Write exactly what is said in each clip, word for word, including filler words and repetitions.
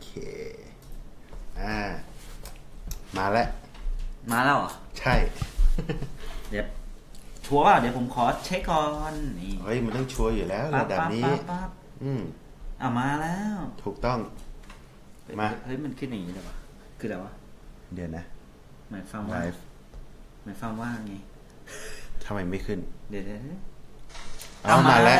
เคอ่ามาแล้วมาแล้วเหรอใช่เดี๋ยวชัวร์ป่ะเดี๋ยวผมขอเช็คก่อนนี่เฮ้ยมันต้องชัวร์อยู่แล้วระดับนี้อืมอ่ะมาแล้วถูกต้องมาเฮ้ยมันขึ้นอย่างนี้เลยวะคืออะไรวะเดี๋ยวนะหมายความว่าหมายความว่าไงทำไมไม่ขึ้นเดี๋ยวเอามาแล้ว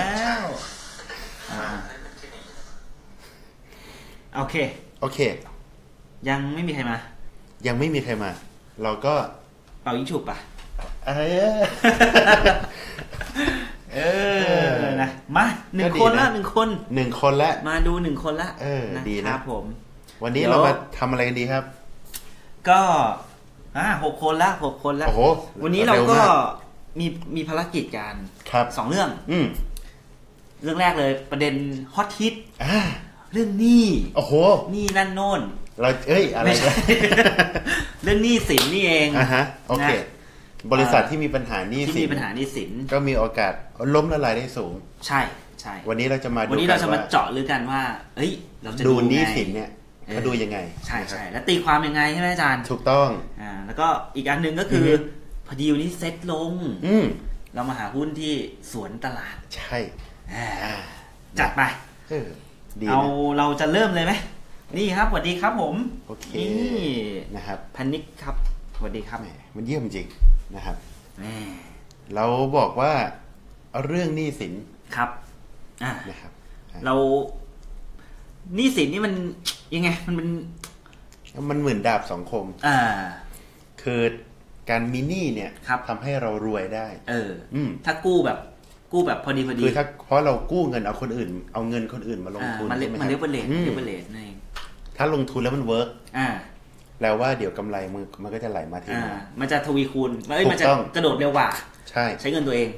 โอเคโอเคยังไม่มีใครมายังไม่มีใครมาเราก็เป่ายิงฉุบป่ะเออเออนะมาหนึ่งคนละหนึ่งคนหนึ่งคนละมาดูหนึ่งคนละเออดีนะครับผมวันนี้เรามาทำอะไรกันดีครับก็อ่าหกคนละหกคนละโอ้โหวันนี้เราก็มีมีภารกิจกันสองเรื่องอืมเรื่องแรกเลยประเด็นฮอตฮิตเรื่องหนี้โอ้โหหนี้นั่นโน่นเราเอ้ยอะไรเรื่องหนี้สินนี่เองอ่าฮะโอเคบริษัทที่มีปัญหาหนี้สินที่มีปัญหาหนี้สินก็มีโอกาสล้มละลายได้สูงใช่ใช่วันนี้เราจะมาวันนี้เราจะมาเจาะลึกกันว่าเอ้ยเราจะดูหนี้สินเนี่ยเขาดูยังไงใช่ใช่แล้วตีความยังไงใช่ไหมอาจารย์ถูกต้องอ่าแล้วก็อีกอันหนึ่งก็คือพอดีวันนี้เซ็ตลงอืมเรามาหาหุ้นที่สวนตลาดใช่จัดไปเอาเราจะเริ่มเลยไหมนี่ครับสวัสดีครับผมโอเคนี่นะครับพันนิกครับสวัสดีครับมันเยี่ยมจริงนะครับเราบอกว่าเรื่องหนี้สินครับอ่านะครับเราหนี้สินนี่มันยังไงมันเป็นมันเหมือนดาบสองคมอ่าคือการมีหนี้เนี่ยทำให้เรารวยได้เอออืมถ้ากู้แบบกู้แบบพอดีพอดีคือถ้าเพราะเรากู้เงินเอาคนอื่นเอาเงินคนอื่นมาลงทุนใช่ไหมมันเรียกว่าเลทเรียกว่าเลทนั่นเองถ้าลงทุนแล้วมันเวิร์กอ่าแปลว่าเดี๋ยวกำไรมันมันก็จะไหลมาที่มามันจะทวีคูณมันจะกระโดดเร็วกว่าใช่ใช้เงินตัวเอง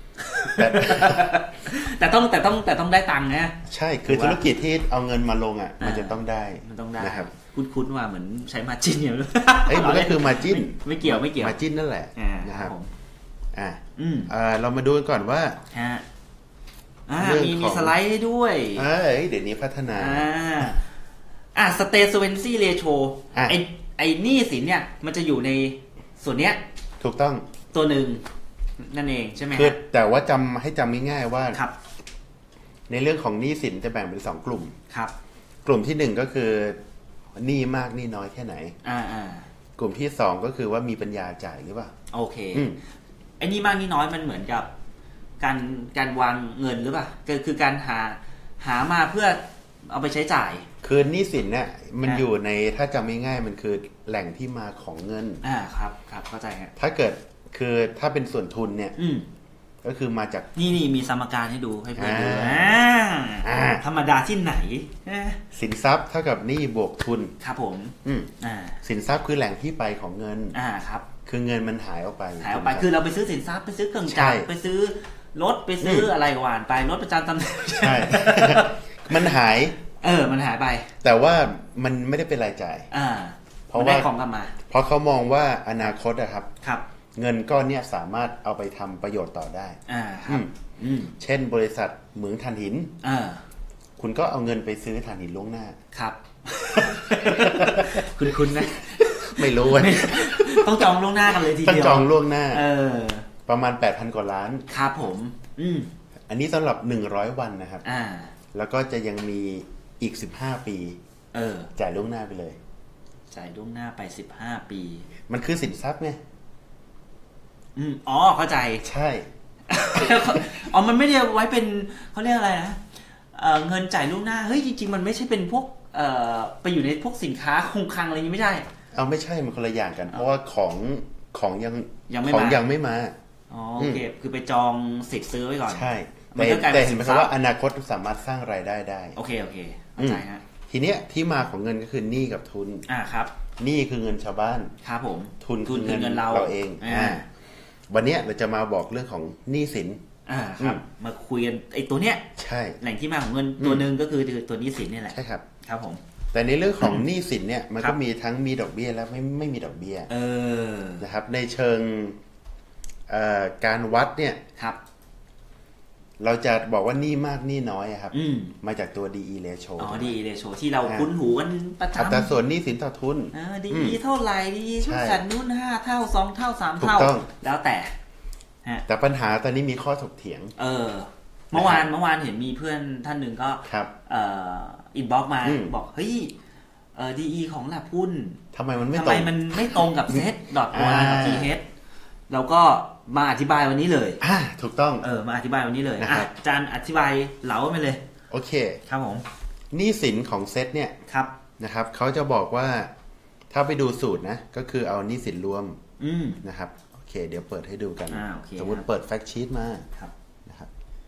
แต่ต้องแต่ต้องแต่ต้องได้ตังค์นะใช่คือธุรกิจที่เอาเงินมาลงอ่ะมันจะต้องได้มันต้องได้นะครับคุ้นๆว่าเหมือนใช้มาร์จิ้นอย่างนี้เอ้ยมันก็คือมาร์จิ้นไม่เกี่ยวไม่เกี่ยวมาร์จิ้นนั่นแหละนะครับอ่าอ่าเรามาดูกันก่อนว่าฮะอ่ามีมีสไลด์ให้ด้วยเอ้ยเดี๋ยวนี้พัฒนาอ่าอ่า State Solvency Ratio ไอ้ไอ้หนี้สินเนี่ยมันจะอยู่ในส่วนเนี้ยถูกต้องตัวหนึ่งนั่นเองใช่ไหมคือแต่ว่าจำให้จำง่ายๆว่าครับในเรื่องของหนี้สินจะแบ่งเป็นสองกลุ่มครับกลุ่มที่หนึ่งก็คือหนี้มากหนี้น้อยแค่ไหนอ่าอ่ากลุ่มที่สองก็คือว่ามีปัญญาจ่ายหรือเปล่าโอเคไอ้หนี้มากหนี้น้อยมันเหมือนกับการการวางเงินหรือเปล่าก็คือการหาหามาเพื่อเอาไปใช้จ่ายคือหนี้สินเนี่ยมันอยู่ในถ้าจำง่ายๆมันคือแหล่งที่มาของเงินอ่าครับครับเข้าใจครับถ้าเกิดคือถ้าเป็นส่วนทุนเนี่ยก็คือมาจากนี่นี่มีสมการให้ดูให้เพื่อนดูธรรมดาที่ไหนสินทรัพย์เท่ากับหนี้บวกทุนครับผมสินทรัพย์คือแหล่งที่ไปของเงินอ่าครับคือเงินมันหายออกไปหายออกไปคือเราไปซื้อสินทรัพย์ไปซื้อเครื่องจักรไปซื้อรถไปซื้ออะไรหวานไปรถประจำตำแหน่งใช่มันหายเออมันหายไปแต่ว่ามันไม่ได้เป็นรายจ่ายอ่าเพราะว่าของกลับมาเพราะเขามองว่าอนาคตอะครับครับเงินก้อนเนี้ยสามารถเอาไปทำประโยชน์ต่อได้อ่าครับเช่นบริษัทเหมืองถ่านหินอ่าคุณก็เอาเงินไปซื้อถ่านหินล่วงหน้าครับคุณคุณนะไม่รู้ว่าต้องจองล่วงหน้ากันเลยทีเดียวต้องจองล่วงหน้าเออประมาณ แปดพัน กว่าล้านครับผมอืมอันนี้สำหรับหนึ่งร้อยวันนะครับอ่าแล้วก็จะยังมีอีกสิบห้าปีเออจ่ายล่วงหน้าไปเลยจ่ายล่วงหน้าไปสิบห้าปีมันคือสินทรัพย์ไงอืมอ๋อเข้าใจใช่อ๋อมันไม่ได้ไว้เป็นเขาเรียกอะไรนะเอ่อเงินจ่ายล่วงหน้าเฮ้ยจริงๆมันไม่ใช่เป็นพวกเอ่อไปอยู่ในพวกสินค้าคงคลังอะไรนี้ไม่ใช่เอาไม่ใช่มันคนละอย่างกันเพราะว่าของของยังของยังไม่มาอ๋อโอเคคือไปจองสิทธิ์ซื้อไว้ก่อนใช่แต่แต่เห็นไหมครับว่าอนาคตสามารถสร้างรายได้ได้โอเคโอเคเข้าใจฮะทีเนี้ยที่มาของเงินก็คือหนี้กับทุนอ่าครับหนี้คือเงินชาวบ้านครับผมทุนคือเงินเราเองอ่าวันนี้เราจะมาบอกเรื่องของหนี้สินอ่าครับมาคุยกันไอ้ตัวเนี้ยใช่แหล่งที่มาของเงินตัวนึงก็คือตัวหนี้สินนี่แหละใช่ครับครับผมแต่ในเรื่องของหนี้สินเนี่ยมันก็มีทั้งมีดอกเบี้ยและไม่ไม่มีดอกเบี้ยเออนะครับในเชิงเอ่อการวัดเนี่ยครับเราจะบอกว่าหนี้มากหนี้น้อยครับอืมมาจากตัว ดี อี ratio อ๋อ ดี อี ratio ที่เราคุ้นหูกันประจำอัตราส่วนหนี้สินต่อทุนเออ ดี อี เท่าไหร่ ดีใช่สันนู้นห้าเท่าสองเท่าสามถูกเท่าต้องแล้วแต่ฮะแต่ปัญหาตอนนี้มีข้อถกเถียงเออ เมื่อวานเมื่อวานเห็นมีเพื่อนท่านหนึ่งก็ครับเอ่ออินบ็อกมาอืมบอกเฮ้ยเอ่อ ดี อี ของหลับหุ้นทำไมมันไม่ทำตรไมงมันไม่ตรงกับเซตดอทโออ่ากับ จี เอช เราก็มาอธิบายวันนี้เลยอ่าถูกต้องเออ มาอธิบายวันนี้เลยนะครับอ่ะอาจารย์อธิบายเหลาไปเลยโอเคครับผมหนี้สินของเซตเนี่ยครับนะครับเขาจะบอกว่าถ้าไปดูสูตรนะก็คือเอาหนี้สินรวมอืมนะครับโอเค เดี๋ยวเปิดให้ดูกันอ่าโอเคสมมติครับเปิดแฟกชีตมาครับนะครับ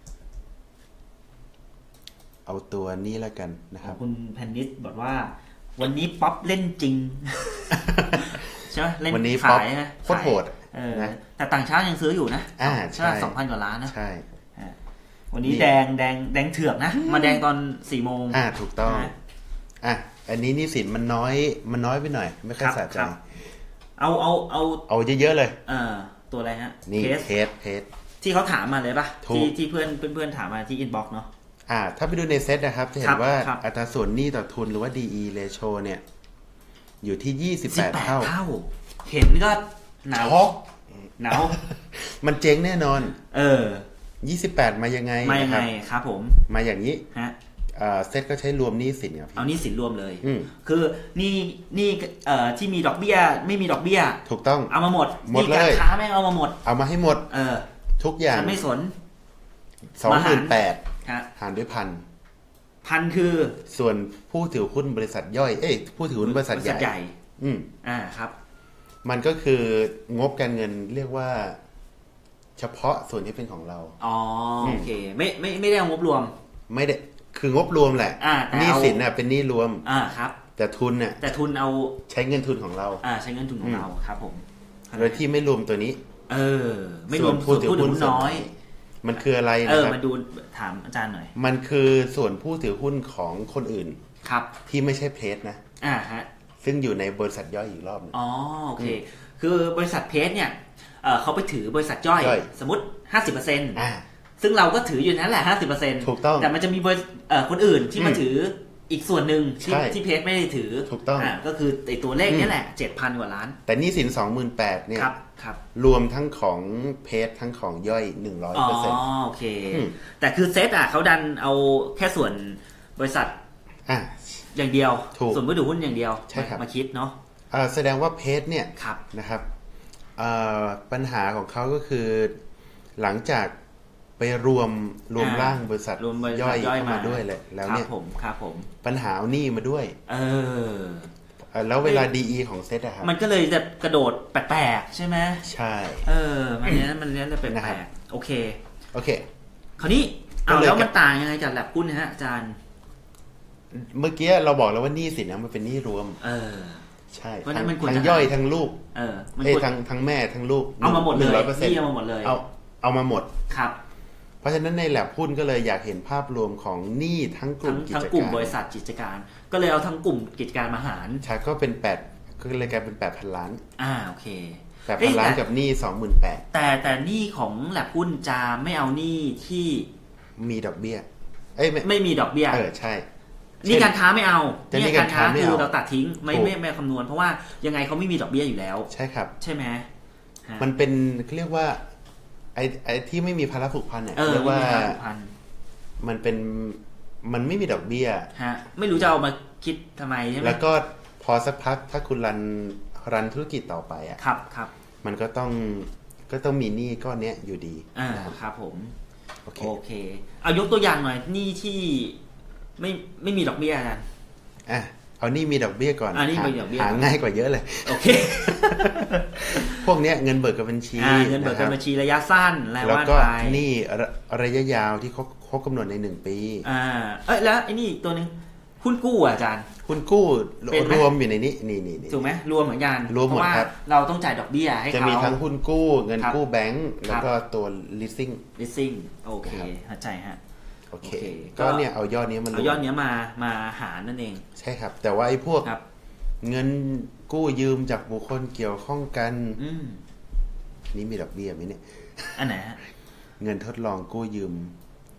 เอาตัวนี้แล้วกันนะครับคุณแพนนิสบอกว่า วันนี้ป๊อปเล่นจริง ใช่ไหมเล่นวันนี้ขาป๊อปยนะโคตรโหดเออนะแต่ต่างชาติยังซื้ออยู่นะอ่าใช่ไหมใช่สองพันกว่าล้านนะใช่อ่ะวันนี้นี่แดงแดงแดงเถือกนะ มาแดงตอนสี่โมงอ่าถูกต้องนะอ่ะอันนี้หนี้สินมันน้อยมันน้อยไปหน่อย ไม่ค่อยครับสะใจครับ เอาเอาเอาเอาเยอะๆเลยเอ่อตัวอะไรฮะนี่เคสเคสเคสที่เขาถามมาเลยป่ะถูกที่ที่เพื่อนเพื่อนๆถามมาที่อินบ็อกซ์เนาะอ่าถ้าไปดูในเซตนะครับจะเห็ครันบว่าครับอัตราส่วนหนี้ต่อทุนหรือว่า ดี อี ratio เนี่ยอยู่ที่ยี่สิบสิแปบดแปดเท่าเท่า เห็นก็หนาวช็อกหนาวมันเจ๊งแน่นอนเออยี่สิบแปดมายังไงมายังไงนะครับครับผมมาอย่างนี้ฮะอ่าเซตก็ใช้รวมหนี้สินครับพี่เอานี่สินรวมเลยอืมคือนี่นี่เอ่อที่มีดอกเบี้ย ไม่มีดอกเบี้ยถูกต้องเอามาหมดหมดเลยการค้าแม่งเอามาหมดเอามาให้หมดเออทุกอย่างฉันไม่สนสองหมื่นแปดฮะหารด้วยพันพันคือส่วนผู้ถือหุ้นบริษัทย่อย เอ้ยผู้ถือหุ้นบริษัทใหญ่ อืมอ่าครับมันก็คืองบการเงินเรียกว่า เฉพาะส่วนที่เป็นของเราอ๋อโอเคไม่ไม่ไม่ได้เอางบรวมไม่ได้คืองบรวมแหละอ่าแต่เอาหนี้สินน่ะเป็นหนี้รวมอ่าครับแต่ทุนน่ะแต่ทุนเอาใช้เงินทุนของเราอ่าใช้เงินทุนของเราครับผมโดยที่ไม่รวมตัวนี้เออ ไม่รวมส่วนผู้ส่วนถือผู้ถือหุ้นหุ้นน้อยมันคืออะไรเอนะอครับมาดูถามอาจารย์หน่อยมันคือส่วนผู้ถือหุ้นของคนอื่นครับที่ไม่ใช่เพจนะอ่าฮะซึ่งอยู่ในบริษัทย่อยอีกรอบหนึงอ๋อโอเค คือบริษัทเพจเนี่ยเอ่อเขาไปถือบริษัทย่อยย่อยสมมติ ห้าสิบเปอร์เซ็นต์อ่าซึ่งเราก็ถืออยู่นั่นแหละ ห้าสิบเปอร์เซ็นต์ถูกต้องแต่มันจะมีบริษัทเอ่อคนอื่นที่มาอืมถืออีกส่วนหนึ่งที่ใช่ที่เพจไม่ได้ถือถูกต้องอ่าก็คือไอตัวเลขเนี้แหละ เจ็ดพัน กว่าล้านแต่หนี้สิน สองหมื่นแปดพัน เนี่ยครับครับรวมทั้งของเพจทั้งของย่อย หนึ่งร้อยอ๋อเปอร์เซ็นต์โอเคอืมแต่คือเซตอ่ะเขาดันเอาแค่ส่วนบริษัทอ่าอย่างเดียวถูกส่วนผู้ถือหุ้นอย่างเดียวใช่ครับมาคิดเนาะอ่าแสดงว่าเพจเนี่ยครับนะครับอ่าปัญหาของเขาก็คือ หลังจากไปรวมรวมอ่าร่างบริษัทรวมบริษัทย่อยย่อยเข้ามามาด้วยเลยแล้วครัเนี่บยผมครับผมปัญหาเอาหนี้มาด้วยเออเอ่อแล้วเวลา ดี อี ของเซตอะครับมันก็เลยจะกระโดดแปลกๆใช่ไหมใช่เออ มันเนี้ยมันเนี้ยจะแปนะครัลบกๆโอเคโอเคคราวนี้ก็เอาเลยแล้วมันต่างยังไงจากแลบหุ้นนะฮะอาจารย์เมื่อกี้เราบอกแล้วว่าหนี้สินนะมันเป็นหนี้รวมเออใช่เพราะฉะนั้ทั้นงมันควรทั้งจะย่อยทั้งลูกเออ มันเอ้ยควรทั้งทั้งแม่ทั้งลูกเอามาหมดเลยร้อยเปอร์เซ็นต์นี่เอามาหมดเลยเอาเอามาหมดครับเพราะฉะนั้นในแลบหุ้นก็เลยอยากเห็นภาพรวมของหนี้ทั้งกทั้ลุ่งมกิทั้งจกลุ่มการบริษัทกิจการ ก็เลยเอาทั้งกลุ่มกิจการมาหารใช่ก็เป็นแปดก็เลยกลายเป็นแปดพันล้านอ่าโอเคแปดเอ้พัยนล้านแต่กับหนี้สองหมื่นแปดแต่แต่หนี้ของแลบหุ้นจะไม่เอาหนี้ที่มีดอกเบี้ย เอ้ยไม่ไม่มีดอกเบี้ยเออใช่นี่การค้าไม่เอาแต่นี่การค้าไม่คืเอาอเราตัดทิ้งไม่ถูกไม่ไม่คำนวณเพราะว่ายังไงเขาไม่มีดอกเบี้ยอยู่แล้วใช่ครับใช่ไหมฮะมันเป็นเรียกว่า ไอ้ไอ้ที่ไม่มีภาระผูกพันเนี่ยเออเรียกว่าไม่มีการผูกพันมันเป็นมันไม่มีดอกเบี้ยฮะไม่รู้จะเอามาคิดทำไมใช่ไหมแล้วก็พอสักพักถ้าคุณรันรันธุรกิจต่อไปอ่ะครับครับมันก็ต้องก็ต้องมีหนี้ก้อนเนี้ยอยู่ดีอ่านะครับครับผมโอเคโอเค เอายกตัวอย่างหน่อยหนี้ที่ไม่ไม่มีดอกเบี้ยอาจารย์อ่ะเอาหนี้มีดอกเบี้ยก่อนอ่ะหนี้หามีดอกเบี้ยหาง่ายกว่าเยอะเลยโอเคพวกเนี้ยเงินเบิกกับบัญชีอ่าเงินเบิกการบัญชีระยะสั้นและแล้วว่าก็ไปหนี้ระระยะยาวที่เขาเขากำหนดในหนึ่งปีอ่าเอ้ยแล้วไอ้นี่อีกตัวหนึงหุ้นกู้อ่ะอาจารย์คุณกู้เป็นไหมรวมอยู่ในนี้นี่นี่นี่ถูกไหมรวมเหมือนกันรวมหมดเพราะว่าครับเราต้องจ่ายดอกเบี้ยให้จะเขามีทั้งหุ้นกู้เงินครับกู้แบงก์แล้วก็ตัว leasing leasing โอเคครับเข้าใจฮะโอเคโอเคก็เนี่ยเอายอดนี้มันเอายอดเนี้ยมามาหารนั่นเองใช่ครับ แต่ว่าไอ้พวกครับเงินกู้ยืมจากบุคคลเกี่ยวข้องกันอืมนี่มีดอกเบี้ยไหมเนี่ยอันไหนฮะเงินทดลองกู้ยืม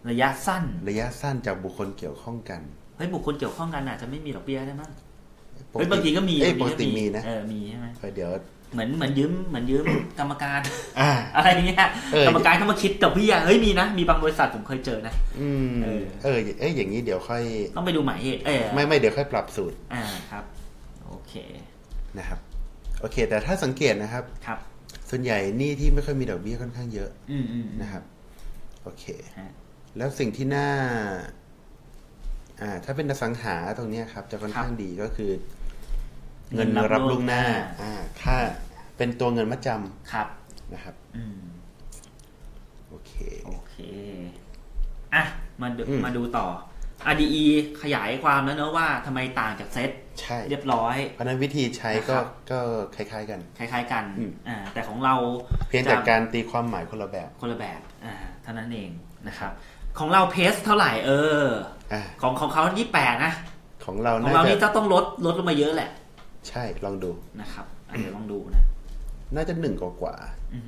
ระยะสั้นระยะสั้นจากบุคคลเกี่ยวข้องกันเฮ้ยบุคคลเกี่ยวข้องกันอาจจะไม่มีดอกเบี้ยได้มั้งเฮ้ยบางทีก็มีเอ้ยปกติมีนะเออมีใช่ไหมเดี๋ยวเหมือนเหมือนยืมเหมือนยืมกรรมการอะไรเงี้ยกรรมการเข้ามาคิดดอกเบี้ยเฮ้ยมีนะมีบางบริษัทผมเคยเจอนะอืมเออเออเอ้ยอย่างนี้เดี๋ยวค่อยต้องไปดูหมายเหตุเออไม่ไม่เดี๋ยวค่อยปรับสูตรอ่าครับโอเคนะครับโอเคแต่ถ้าสังเกตนะครับครับส่วนใหญ่หนี้ที่ไม่ค่อยมีดอกเบี้ยค่อนข้างเยอะนะครับโอเคแล้วสิ่งที่น่าอ่าถ้าเป็นอสังหาตรงนี้ครับจะค่อนข้างดีก็คือเงินรับล่วงหน้าอ่าค่าเป็นตัวเงินมัดจำครับนะครับอืมโอเคโอเคอ่ะมาดูมาดูต่อ อาร์ ดี อี ขยายความแล้วเนอะว่าทำไมต่างจากเซตใช่เรียบร้อยเพราะนั้นวิธีใช้ก็ก็คล้ายๆกันคล้ายๆกันอ่าแต่ของเราเพียงแต่การตีความหมายคนละแบบคนละแบบอ่าเท่านั้นเองนะครับของเราเพสเท่าไหร่เออของของเขายี่สิบแปดนะของเราของเรานี่จะต้องลดลดลงมาเยอะแหละใช่ลองดูนะครับเดี๋ยวลองดูนะน่าจะหนึ่งกว่ากว่า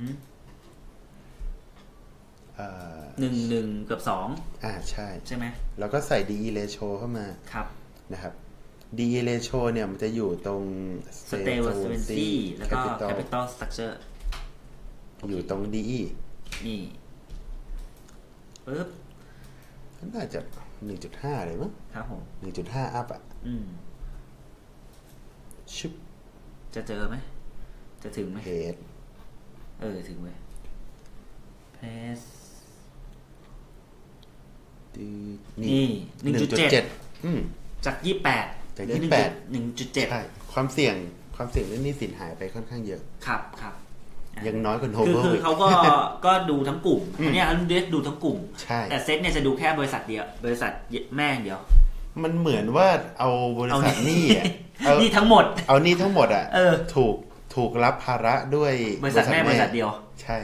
หนึ่งหนึ่งเกือบสองอ่าใช่ใช่ไหมแล้วก็ใส่ ดี อี ratio เข้ามาครับนะครับ ดี อี ratio เนี่ยมันจะอยู่ตรง stability แล้วก็ capital structure อยู่ตรง ดี อีนี่ปึ๊บน่าจะ หนึ่งจุดห้า เลยมั้งครับผมหนึ่งจุดห้า อัพอ่ะอืมชิบจะเจอไหมจะถึงไหมเพจเออถึงไหมเพจนี่ หนึ่งจุดเจ็ด อืมจากยี่สิบแปดจากยี่สิบแปดหนึ่งจุดเจ็ดใช่ความเสี่ยงความเสี่ยงเรื่องหนี้สินหายไปค่อนข้างเยอะครับครับยังน้อยกว่าโฮเวอร์คือเขาก็ก็ดูทั้งกลุ่มอันนี้อันเดสดูทั้งกลุ่มแต่เซ็ตเนี่ยจะดูแค่บริษัทเดียวบริษัทแม่เดียวมันเหมือนว่าเอาบริษัทนี่อ่ะนี่ทั้งหมดเอานี่ทั้งหมดอ่ะถูกถูกรับภาระด้วยบริษัทแม่บริษัทเดียวใช่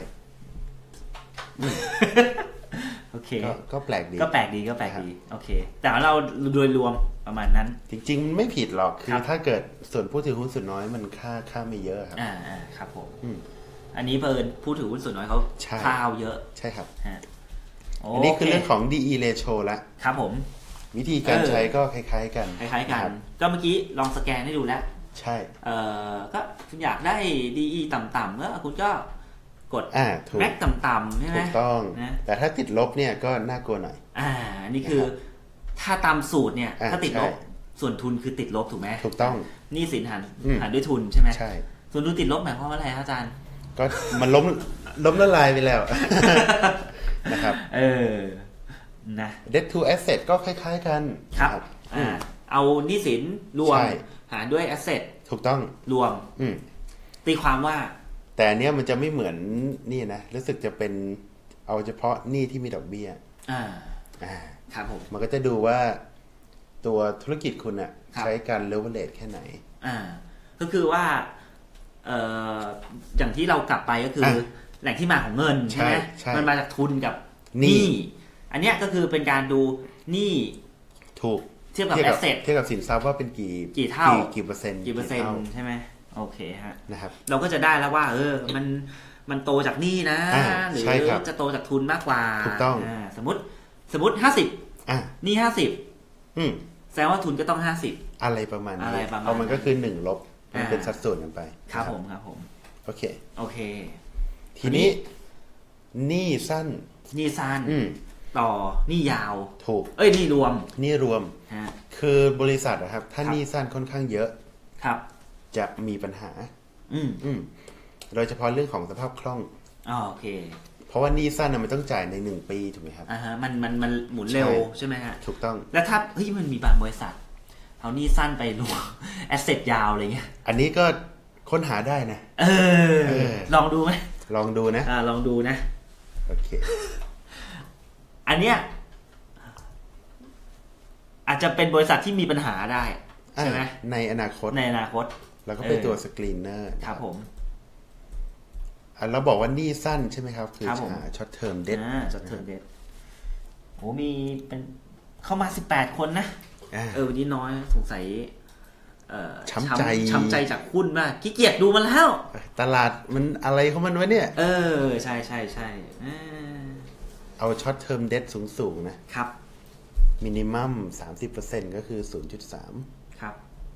โอเคก็แปลกดีก็แปลกดีก็แปลกดีโอเคแต่เราโดยรวมประมาณนั้นจริงๆไม่ผิดหรอกคือถ้าเกิดส่วนผู้ถือหุ้นส่วนน้อยมันค่าค่าไม่เยอะครับอ่าอ่าครับผมอันนี้เพิ่นผู้ถือหุ้นส่วนน้อยเขาข้าวเยอะใช่ครับอันนี้คือเรื่องของ ดี อี ratio ละครับผมวิธีการใช้ก็คล้ายๆกันคล้ายๆกันก็เมื่อกี้ลองสแกนให้ดูแล้วใช่เอ่อก็คุณอยากได้ ดี อี ต่ำๆก็คุณก็กดแม็กต่ำๆใช่ไหมถูกต้องแต่ถ้าติดลบเนี่ยก็น่ากลัวหน่อยอ่านี่คือถ้าตามสูตรเนี่ยถ้าติดลบส่วนทุนคือติดลบถูกไหมถูกต้องหนี้สินหันหันด้วยทุนใช่ไหมใช่ส่วนทุนติดลบหมายความว่าอะไรอาจารย์ก็มันล้มล้มละลายไปแล้วนะครับเออนะ debt to asset ก็คล้ายๆกันครับอ่าเอาหนี้สินรวมหารด้วย asset ถูกต้องรวมตีความว่าแต่อันเนี้ยมันจะไม่เหมือนนี่นะรู้สึกจะเป็นเอาเฉพาะหนี้ที่มีดอกเบี้ยอ่าอ่าครับผมมันก็จะดูว่าตัวธุรกิจคุณอะใช้การ leverage แค่ไหนอ่าก็คือว่าเอ่ออย่างที่เรากลับไปก็คือแหล่งที่มาของเงินใช่ไหมมันมาจากทุนกับหนี้อันเนี้ยก็คือเป็นการดูหนี้ถูกเทียบกับ asset เทียบกับสินทรัพย์ว่าเป็นกี่กี่เท่ากี่เปอร์เซ็นต์กี่เปอร์เซ็นต์ใช่ไหมโอเคฮะนะครับเราก็จะได้แล้วว่าเออมันมันโตจากหนี้นะหรือจะโตจากทุนมากกว่าถูกต้องสมมติสมมติห้าสิบหนี้ห้าสิบแสดงว่าทุนก็ต้องห้าสิบอะไรประมาณนี้เอามันก็คือหนึ่งลบมันเป็นสัดส่วนกันไปครับผมครับผมโอเคโอเคทีนี้หนี้สั้นหนี้สั้นต่อหนี้ยาวถูกเอ้ยหนี้รวมหนี้รวมคือบริษัทนะครับถ้าหนี้สั้นค่อนข้างเยอะครับจะมีปัญหาอืมอืมโดยเฉพาะเรื่องของสภาพคล่องอ๋อโอเคเพราะว่าหนี้สั้นน่ะมันต้องจ่ายในหนึ่งปีถูกไหมครับอ่าฮะมันมันมันหมุนเร็วใช่ไหมฮะถูกต้องแล้วถ้าเฮ้ยมันมีบางบริษัทเอาหนี้สั้นไปรวมแอสเซทยาวอะไรเงี้ยอันนี้ก็ค้นหาได้นะเออลองดูไหมลองดูนะอ่าลองดูนะโอเคอันเนี้ยอาจจะเป็นบริษัทที่มีปัญหาได้ใช่ไหมในอนาคตในอนาคตแล้วก็เป็นตัวสกรีนเนอร์ครับผมอ่ะเราบอกว่าหนี้สั้นใช่ไหมครับคือช็อตเทอมเดทอ่าช็อตเทอมเดทโอ้มีเป็นเข้ามาสิบแปดคนนะเออวันนี้น้อยสงสัยเอ่อช้ำใจช้ำใจจากหุ้นมากขี้เกียจดูมันแล้วตลาดมันอะไรของมันวะเนี่ยเออใช่ใช่ใช่เอา short term debt สูงๆนะครับ minimum สามสิบเปอร์เซ็นต์ ก็คือ ศูนย์จุดสามครับ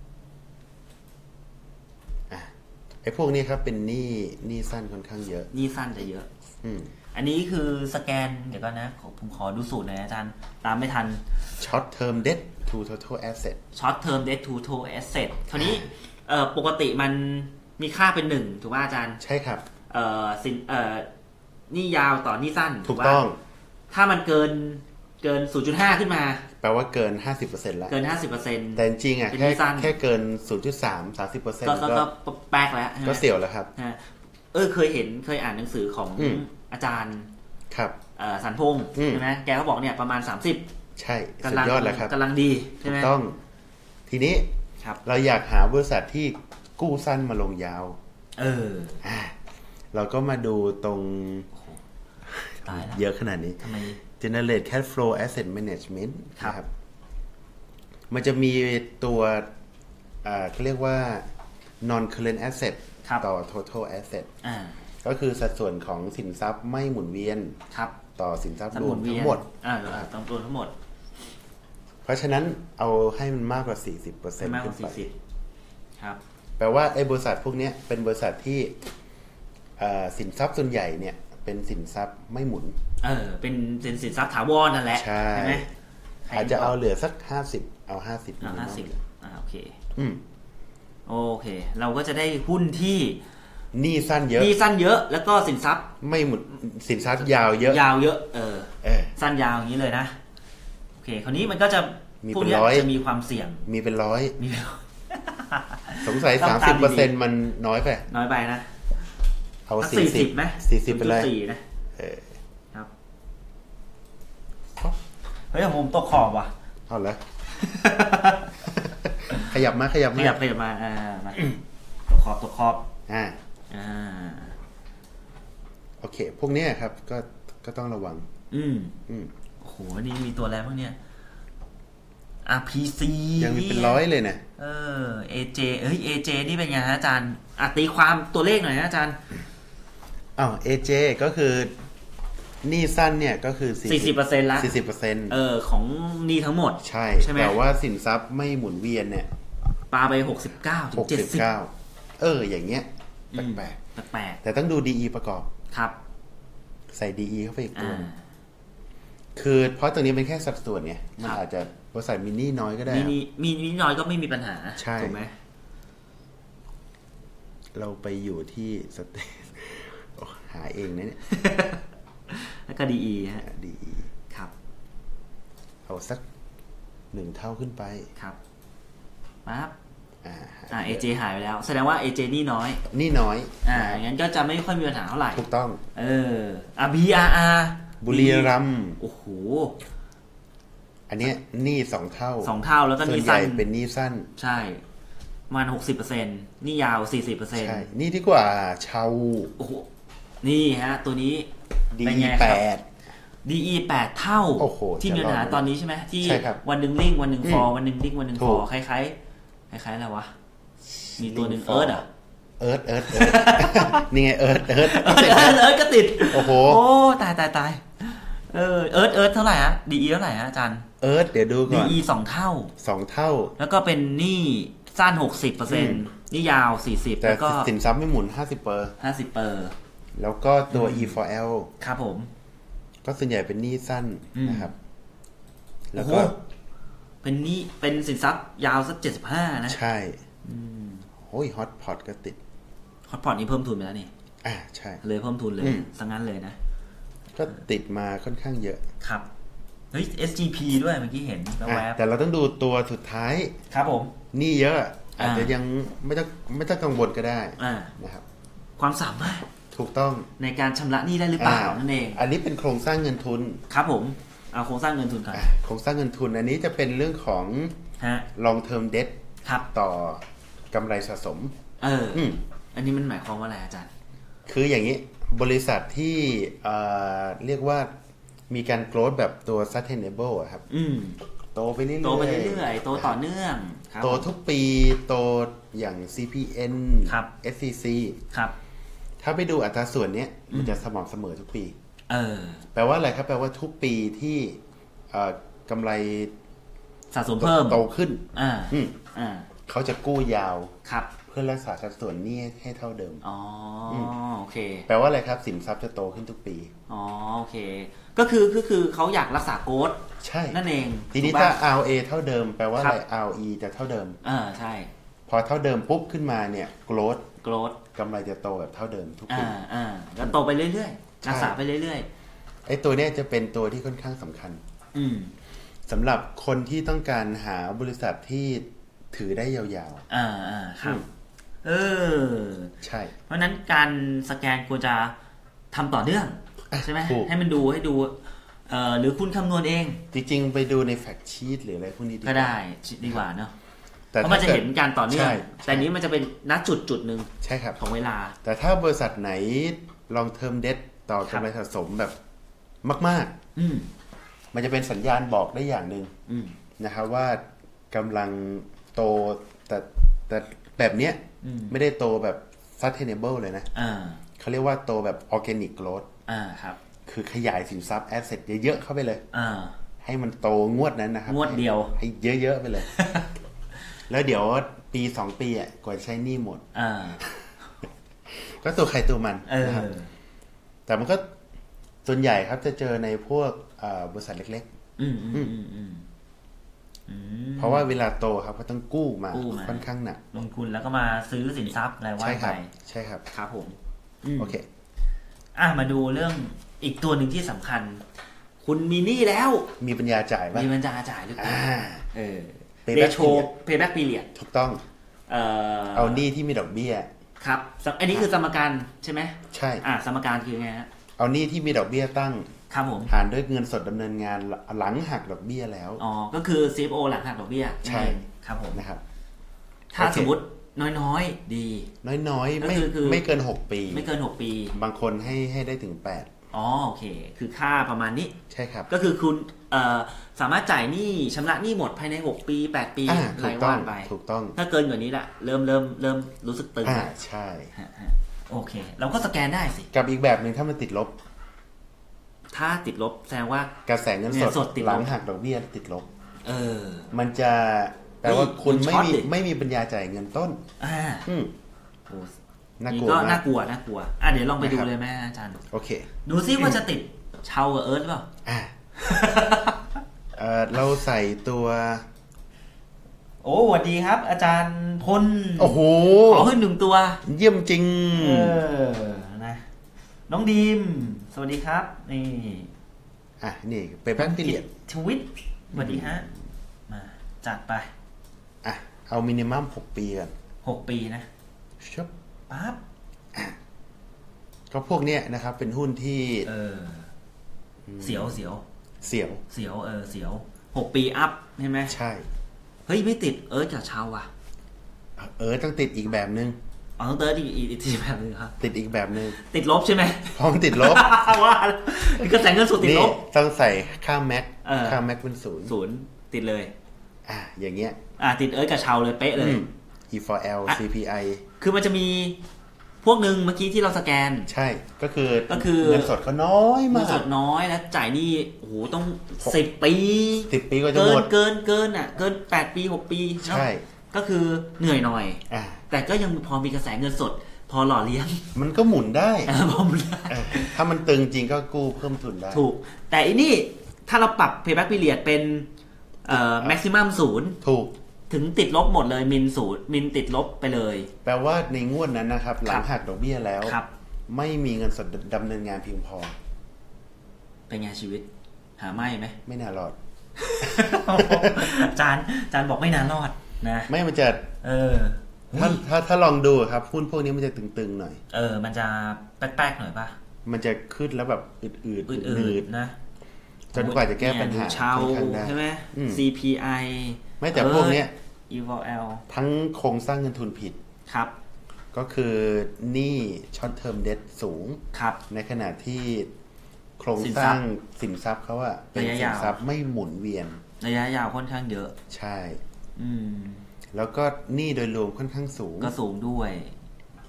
อ่ะไอ้พวกนี้ครับเป็นหนี้หนี้สั้นค่อนข้างเยอะหนี้สั้นจะเยอะอืมอันนี้คือสแกนเดี๋ยวก่อนนะผมขอดูสูตรหน่อยอาจารย์ตามไม่ทัน short term debt to total asset short term debt to total asset คราวนี้เอ่อปกติมันมีค่าเป็นหนึ่งถูกไหมอาจารย์ใช่ครับเอ่อสินเอ่อหนี้ยาวต่อหนี้สั้นถูกต้องถ้ามันเกินเกิน ศูนย์จุดห้า ขึ้นมาแปลว่าเกิน ห้าสิบเปอร์เซ็นต์ แล้วเกิน ห้าสิบเปอร์เซ็นต์แต่จริงๆอ่ะแค่แค่เกิน ศูนย์จุดสาม สามสิบเปอร์เซ็นต์ก็ก็แปลกแล้วก็เสี่ยวแล้วครับเออเคยเห็นเคยอ่านหนังสือของอาจารย์ครับเอ่อสันพงษ์ใช่มั้ยแกก็บอกเนี่ยประมาณสามสิบใช่สุดยอดแล้วครับกำลังดีใช่มั้ยต้องทีนี้เราอยากหาบริษัทที่กู้สั้นมาลงยาวเอออ่าเราก็มาดูตรงตายแล้วเยอะขนาดนี้ทำไม generate cash flow asset management นะครับมันจะมีตัวอ่าเขาเรียกว่า non current asset ต่อ total asset อ่าก็คือสัดส่วนของสินทรัพย์ไม่หมุนเวียนต่อสินทรัพย์รวมทั้งหมดอ่าต้องรวมทั้งหมดเพราะฉะนั้นเอาให้มันมากกว่า สี่สิบเปอร์เซ็นต์มากกว่าสี่สิบครับแปลว่าไอ้บริษัทพวกนี้เป็นบริษัทที่สินทรัพย์ส่วนใหญ่เนี่ยเป็นสินทรัพย์ไม่หมุนเออเป็นสินทรัพย์ถาวรนั่นแหละใช่ไหมอาจจะเอาเหลือสักห้าสิบเอาห้าสิบเอาห้าสิบอ่าโอเคอืมโอเคเราก็จะได้หุ้นที่หนี้สั้นเยอะหนี้สั้นเยอะแล้วก็สินทรัพย์ไม่หมุนสินทรัพย์ยาวเยอะยาวเยอะเออเออสั้นยาวอย่างนี้เลยนะโอเคคราวนี้มันก็จะพวกนี้จะมีความเสี่ยงมีเป็นร้อยมีสงสัย สามสิบเปอร์เซ็นต์ มันน้อยไปน้อยไปนะเอาสี่สิบมั้ยสี่สิบไปเลยนะเออครับเฮ้ยผมตกขอบว่ะเอาละขยับมาขยับมาขยับขยับมาอ่ามาตกขอบตกขอบอ่าอ่าโอเคพวกนี้ครับก็ก็ต้องระวังอืมอืมโอ้โหนี่มีตัวอะไรบ้างเนี่ย อาร์ พี ซียังมีเป็นร้อยเลยนะเออ เอ เจ เอ้ย เอ เจ นี่เป็นไงฮะอาจารย์อ่ะตีความตัวเลขหน่อยนะอาจารย์อ้าว เอ เจ ก็คือหนี้สั้นเนี่ยก็คือสี่สิบเปอร์เซ็นต์ ละสี่สิบเปอร์เซ็นต์เออของหนี้ทั้งหมดใช่ใช่มั้ยแต่ว่าสินทรัพย์ไม่หมุนเวียนเนี่ยปาไปหกสิบเก้าถึงเจ็ดสิบเอออย่างเงี้ยแปลกๆแปลกๆแต่ต้องดู ดี อี ประกอบครับใส่ ดี อี เข้าไปอีกตัวคือเพราะตรงนี้เป็นแค่สัดส่วนไงมันอาจจะบริษัทมินิน้อยก็ได้มินิมินิน้อยก็ไม่มีปัญหาถูกไหมเราไปอยู่ที่สเตจหาเองนะเนี่ยแล้วก็ ดี อี ฮะดี อีครับเอาสักหนึ่งเท่าขึ้นไปครับปั๊บอ่าอ่า เอ เจ หายไปแล้วแสดงว่า เอ เจ นี่น้อยนี่น้อยอ่างั้นก็จะไม่ค่อยมีปัญหาเท่าไหร่ถูกต้องเอออ่ะ บี อาร์ อาร์บุรีรัมย์โอ้โหอันเนี้ยหนี้สองเท่าสองเท่าแล้วก็หนี้สั้นเป็นหนี้สั้นใช่ประมาณ หกสิบเปอร์เซ็นต์ หนี้ยาว สี่สิบเปอร์เซ็นต์ใช่นี่ดีกว่าชาวโอ้โหนี่ฮะตัวนี้ดี อี แปดดี อี แปดเท่าที่มีปัญหาตอนนี้ใช่ไหมที่วันนึงลิ่งวันนึงฟอวันนึงลิ่งวันนึงฟอคล้ายๆคล้ายๆอะไรวะมีตัวนึงเอิร์ธอ่ะเอิร์ธเอิร์ธเอิร์ธนี่ไงเอิร์ธเอิร์ธเอิร์ธก็ติดโอ้โหโอ้ตายตายตายเออเอิร์ธเอิร์ธเท่าไหร่ฮะ ดี อี เท่าไหร่ฮะอาจารย์เอิร์ธเดี๋ยวดูก่อนดี อี สองเท่าสองเท่าแล้วก็เป็นหนี้สั้น หกสิบเปอร์เซ็นต์ หนี้ยาวสี่สิบแล้วก็สินทรัพย์ไม่หมุน ห้าสิบเปอร์เซ็นต์ห้าสิบเปอร์แล้วก็ตัว อี โฟร์ แอลครับผมก็ส่วนใหญ่เป็นหนี้สั้นนะครับแล้วก็เป็นหนี้เป็นสินทรัพย์ยาวสักเจ็ดสิบห้านะใช่โอ้ยฮอตพอตก็ติดฮอตพอตนี่เพิ่มทุนไปแล้วนี่อ่าใช่เลยเพิ่มทุนเลยซะงั้นเลยนะก็ติดมาค่อนข้างเยอะครับเฮ้ย เอส จี พี ด้วยเมื่อกี้เห็นแล้วแวบแต่เราต้องดูตัวสุดท้ายครับผมนี่เยอะอาจจะยังไม่ต้องไม่ต้องกังวลก็ได้นะครับความสามารถถูกต้องในการชำระหนี้ได้หรือเปล่านั่นเองอันนี้เป็นโครงสร้างเงินทุนครับผมเอาโครงสร้างเงินทุนก่อนโครงสร้างเงินทุนอันนี้จะเป็นเรื่องของ long term debt ต่อกำไรสะสมเอออันนี้มันหมายความว่าอะไรอาจารย์คืออย่างนี้บริษัทที่เอ่อเรียกว่ามีการโกรธแบบตัว sustainable อ่ะครับอืมโตไปเรื่อยๆโตไปเรื่อยๆโตต่อเนื่องโตทุกปีโตอย่าง ซี พี เอ็นครับเอส ซี ซีครับถ้าไปดูอัตราส่วนเนี้ยมันจะสม่ำเสมอทุกปีเออแปลว่าอะไรครับแปลว่าทุกปีที่กำไรสะสมเพิ่มโตขึ้นอ่าอ่าเขาจะกู้ยาวครับเพื่อรักษาสัดส่วนหนี้ให้เท่าเดิมอ๋อโอเคแปลว่าอะไรครับสินทรัพย์จะโตขึ้นทุกปีอ๋อโอเคก็คือคือคือเขาอยากรักษาโกดใช่นั่นเองทีนี้ถ้า อาร์ โอ เอ เท่าเดิมแปลว่าอะไร อาร์ โอ อี จะเท่าเดิมอ่าใช่พอเท่าเดิมปุ๊บขึ้นมาเนี่ย growth growth กำไรจะโตแบบเท่าเดิมทุกปีอ่าอ่าแล้วโตไปเรื่อยๆรักษาไปเรื่อยๆไอ้ตัวเนี้ยจะเป็นตัวที่ค่อนข้างสำคัญอืมสำหรับคนที่ต้องการหาบริษัทที่ถือได้ยาวๆอ่าอ่าครับเออใช่เพราะนั้นการสแกนควรจะทำต่อเนื่องใช่ไหมให้มันดูให้ดูเอ่อหรือคุณคำนวณเองจริงๆไปดูในแฟกต์ชีตหรืออะไรพวกนี้ก็ได้ดีกว่าเนาะเพราะมันจะเห็นการต่อเนื่องแต่นี้มันจะเป็นณจุดจุดหนึ่งใช่ครับของเวลาแต่ถ้าบริษัทไหน long term debt ต่อกำไรสะสมแบบมากๆมันจะเป็นสัญญาณบอกได้อย่างหนึ่งนะครับว่ากำลังโตแต่แต่แบบเนี้ยไม่ได้โตแบบ sustainable เลยนะเขาเรียกว่าโตแบบ organic growth อ่าครับคือขยายสินทรัพย์ asset เยอะๆเข้าไปเลยอ่าให้มันโตงวดนั้นนะครับงวดเดียวให้เยอะๆไปเลย แล้วเดี๋ยวปีสองปีอ่ะกว่าใช้หนี้หมดอ่าก็ตัวใครตัวมันนะครับแต่มันก็ส่วนใหญ่ครับจะเจอในพวกบริษัทเล็กๆอืมอืมอืมอืมเพราะว่าเวลาโตครับก็ต้องกู้มาค่อนข้างหนักลงทุนแล้วก็มาซื้อสินทรัพย์อะไรว่าไปใช่ครับครับผมโอเคอ่ะมาดูเรื่องอีกตัวหนึ่งที่สำคัญคุณมีหนี้แล้วมีปัญญาจ่ายไหมมีปัญญาจ่ายหรือเปล่าเออเปโชเพย์แบ็กพีเรียดถูกต้องเอ่อเอาหนี้ที่มีดอกเบี้ยครับอันนี้คือสมการใช่ไหมใช่อ่าสมการคือไงฮะเอาหนี้ที่มีดอกเบี้ยตั้งครับผมหารด้วยเงินสดดำเนินงานหลังหักดอกเบี้ยแล้วอ๋อก็คือ ซี เอฟ โอ หลังหักดอกเบี้ยใช่ครับผมนะครับถ้าสมมติน้อยๆดีน้อยๆไม่ไม่เกินหกปีไม่เกินหกปีบางคนให้ให้ได้ถึงแปดอ๋อโอเคคือค่าประมาณนี้ใช่ครับก็คือคุณเอ่อสามารถจ่ายหนี้ชำระหนี้หมดภายในหกปีแปดปีรายวันไปถูกต้องถ้าเกินกว่านี้ละเริ่มเริ่มเริ่มรู้สึกตึงอ่าใช่โอเคเราก็สแกนได้สิกับอีกแบบนึงถ้ามันติดลบถ้าติดลบแสดงว่ากระแสเงินสดหลังหักดอกเบี้ยติดลบเออมันจะแปลว่าคุณไม่มีไม่มีปัญญาจ่ายเงินต้นอ่าอืมโอ้น่ากลัวน่ากลัวน่ากลัวอ่ะเดี๋ยวลองไปดูเลยแม่อาจารย์โอเคดูซิว่าจะติดเชากับเอิร์ธหรือเปล่าอ่าเออเราใส่ตัวโอ้สวัสดีครับอาจารย์พลโอ้โหขอขึ้นหนึ่งตัวเยี่ยมจริงเออนะน้องดีมสวัสดีครับนี่อ่ะนี่เป็นแบงค์พิเรียดทวิตสวัสดีฮะมาจัดไปอ่ะเอามินิมัมหกปีกันหกปีนะชุบปั๊บก็พวกเนี้ยนะครับเป็นหุ้นที่เออเสียวเสียวเสียวเสียวเออเสียวหกปีอัพใช่ไหมใช่เฮ้ยไม่ติดเอิร์ธกับเชาว่ะเอิร์ธต้องติดอีกแบบนึงอ๋อต้องเติร์ดอีกอีกทีแบบนึงครับติดอีกแบบนึงติดลบใช่ไหมเพราะมันติดลบว่าก็แสงเงินสดติดลบต้องใส่ค่าแม็กค่าแม็กเป็นศูนย์ศูนย์ติดเลยอ่ะอย่างเงี้ยอ่ะติดเอิร์ธกับเชาเลยเป๊ะเลยอี โฟร์ แอล ซี พี ไอ คือมันจะมีพวกหนึ่งเมื่อกี้ที่เราสแกนใช่ก็คือก็คือเงินสดเขาน้อยมากเงินสดน้อยแล้วจ่ายนี่โอ้โหต้องสิบปีสิบปีก็จะหมดเกินเกินอ่ะเกินแปดปีหกปีใช่ก็คือเหนื่อยหน่อยแต่ก็ยังพอมีกระแสเงินสดพอหล่อเลี้ยงมันก็หมุนได้พอหมุนได้ถ้ามันตึงจริงก็กู้เพิ่มทุนได้ถูกแต่อันนี้ถ้าเราปรับ payback period เป็นเอ่อ maximum ศูนย์ถูกถึงติดลบหมดเลยมินศูนย์มินติดลบไปเลยแปลว่าในงวดนั้นนะครับหลังหักดอกเบี้ยแล้วไม่มีเงินสดดำเนินงานเพียงพอเป็นไงชีวิตหาไม่ไหมไม่น่ารอดอาจารย์อาจารย์บอกไม่น่ารอดนะไม่มันจะเออถ้าถ้าถ้าลองดูครับหุ้นพวกนี้มันจะตึงๆหน่อยเออมันจะแป๊กๆหน่อยป่ะมันจะขึ้นแล้วแบบอืดๆอืดๆนะจนกว่าจะแก้ปัญหาใช่ไหม ซี พี ไอไม่แต่พวกเนี้ยอี โฟร์ แอลทั้งโครงสร้างเงินทุนผิดครับก็คือหนี้ short term debt สูงครับในขณะที่โครงสร้างสินทรัพย์เขาอะเป็นสินทรัพย์ไม่หมุนเวียนระยะยาวค่อนข้างเยอะใช่อืมแล้วก็หนี้โดยรวมค่อนข้างสูงก็สูงด้วย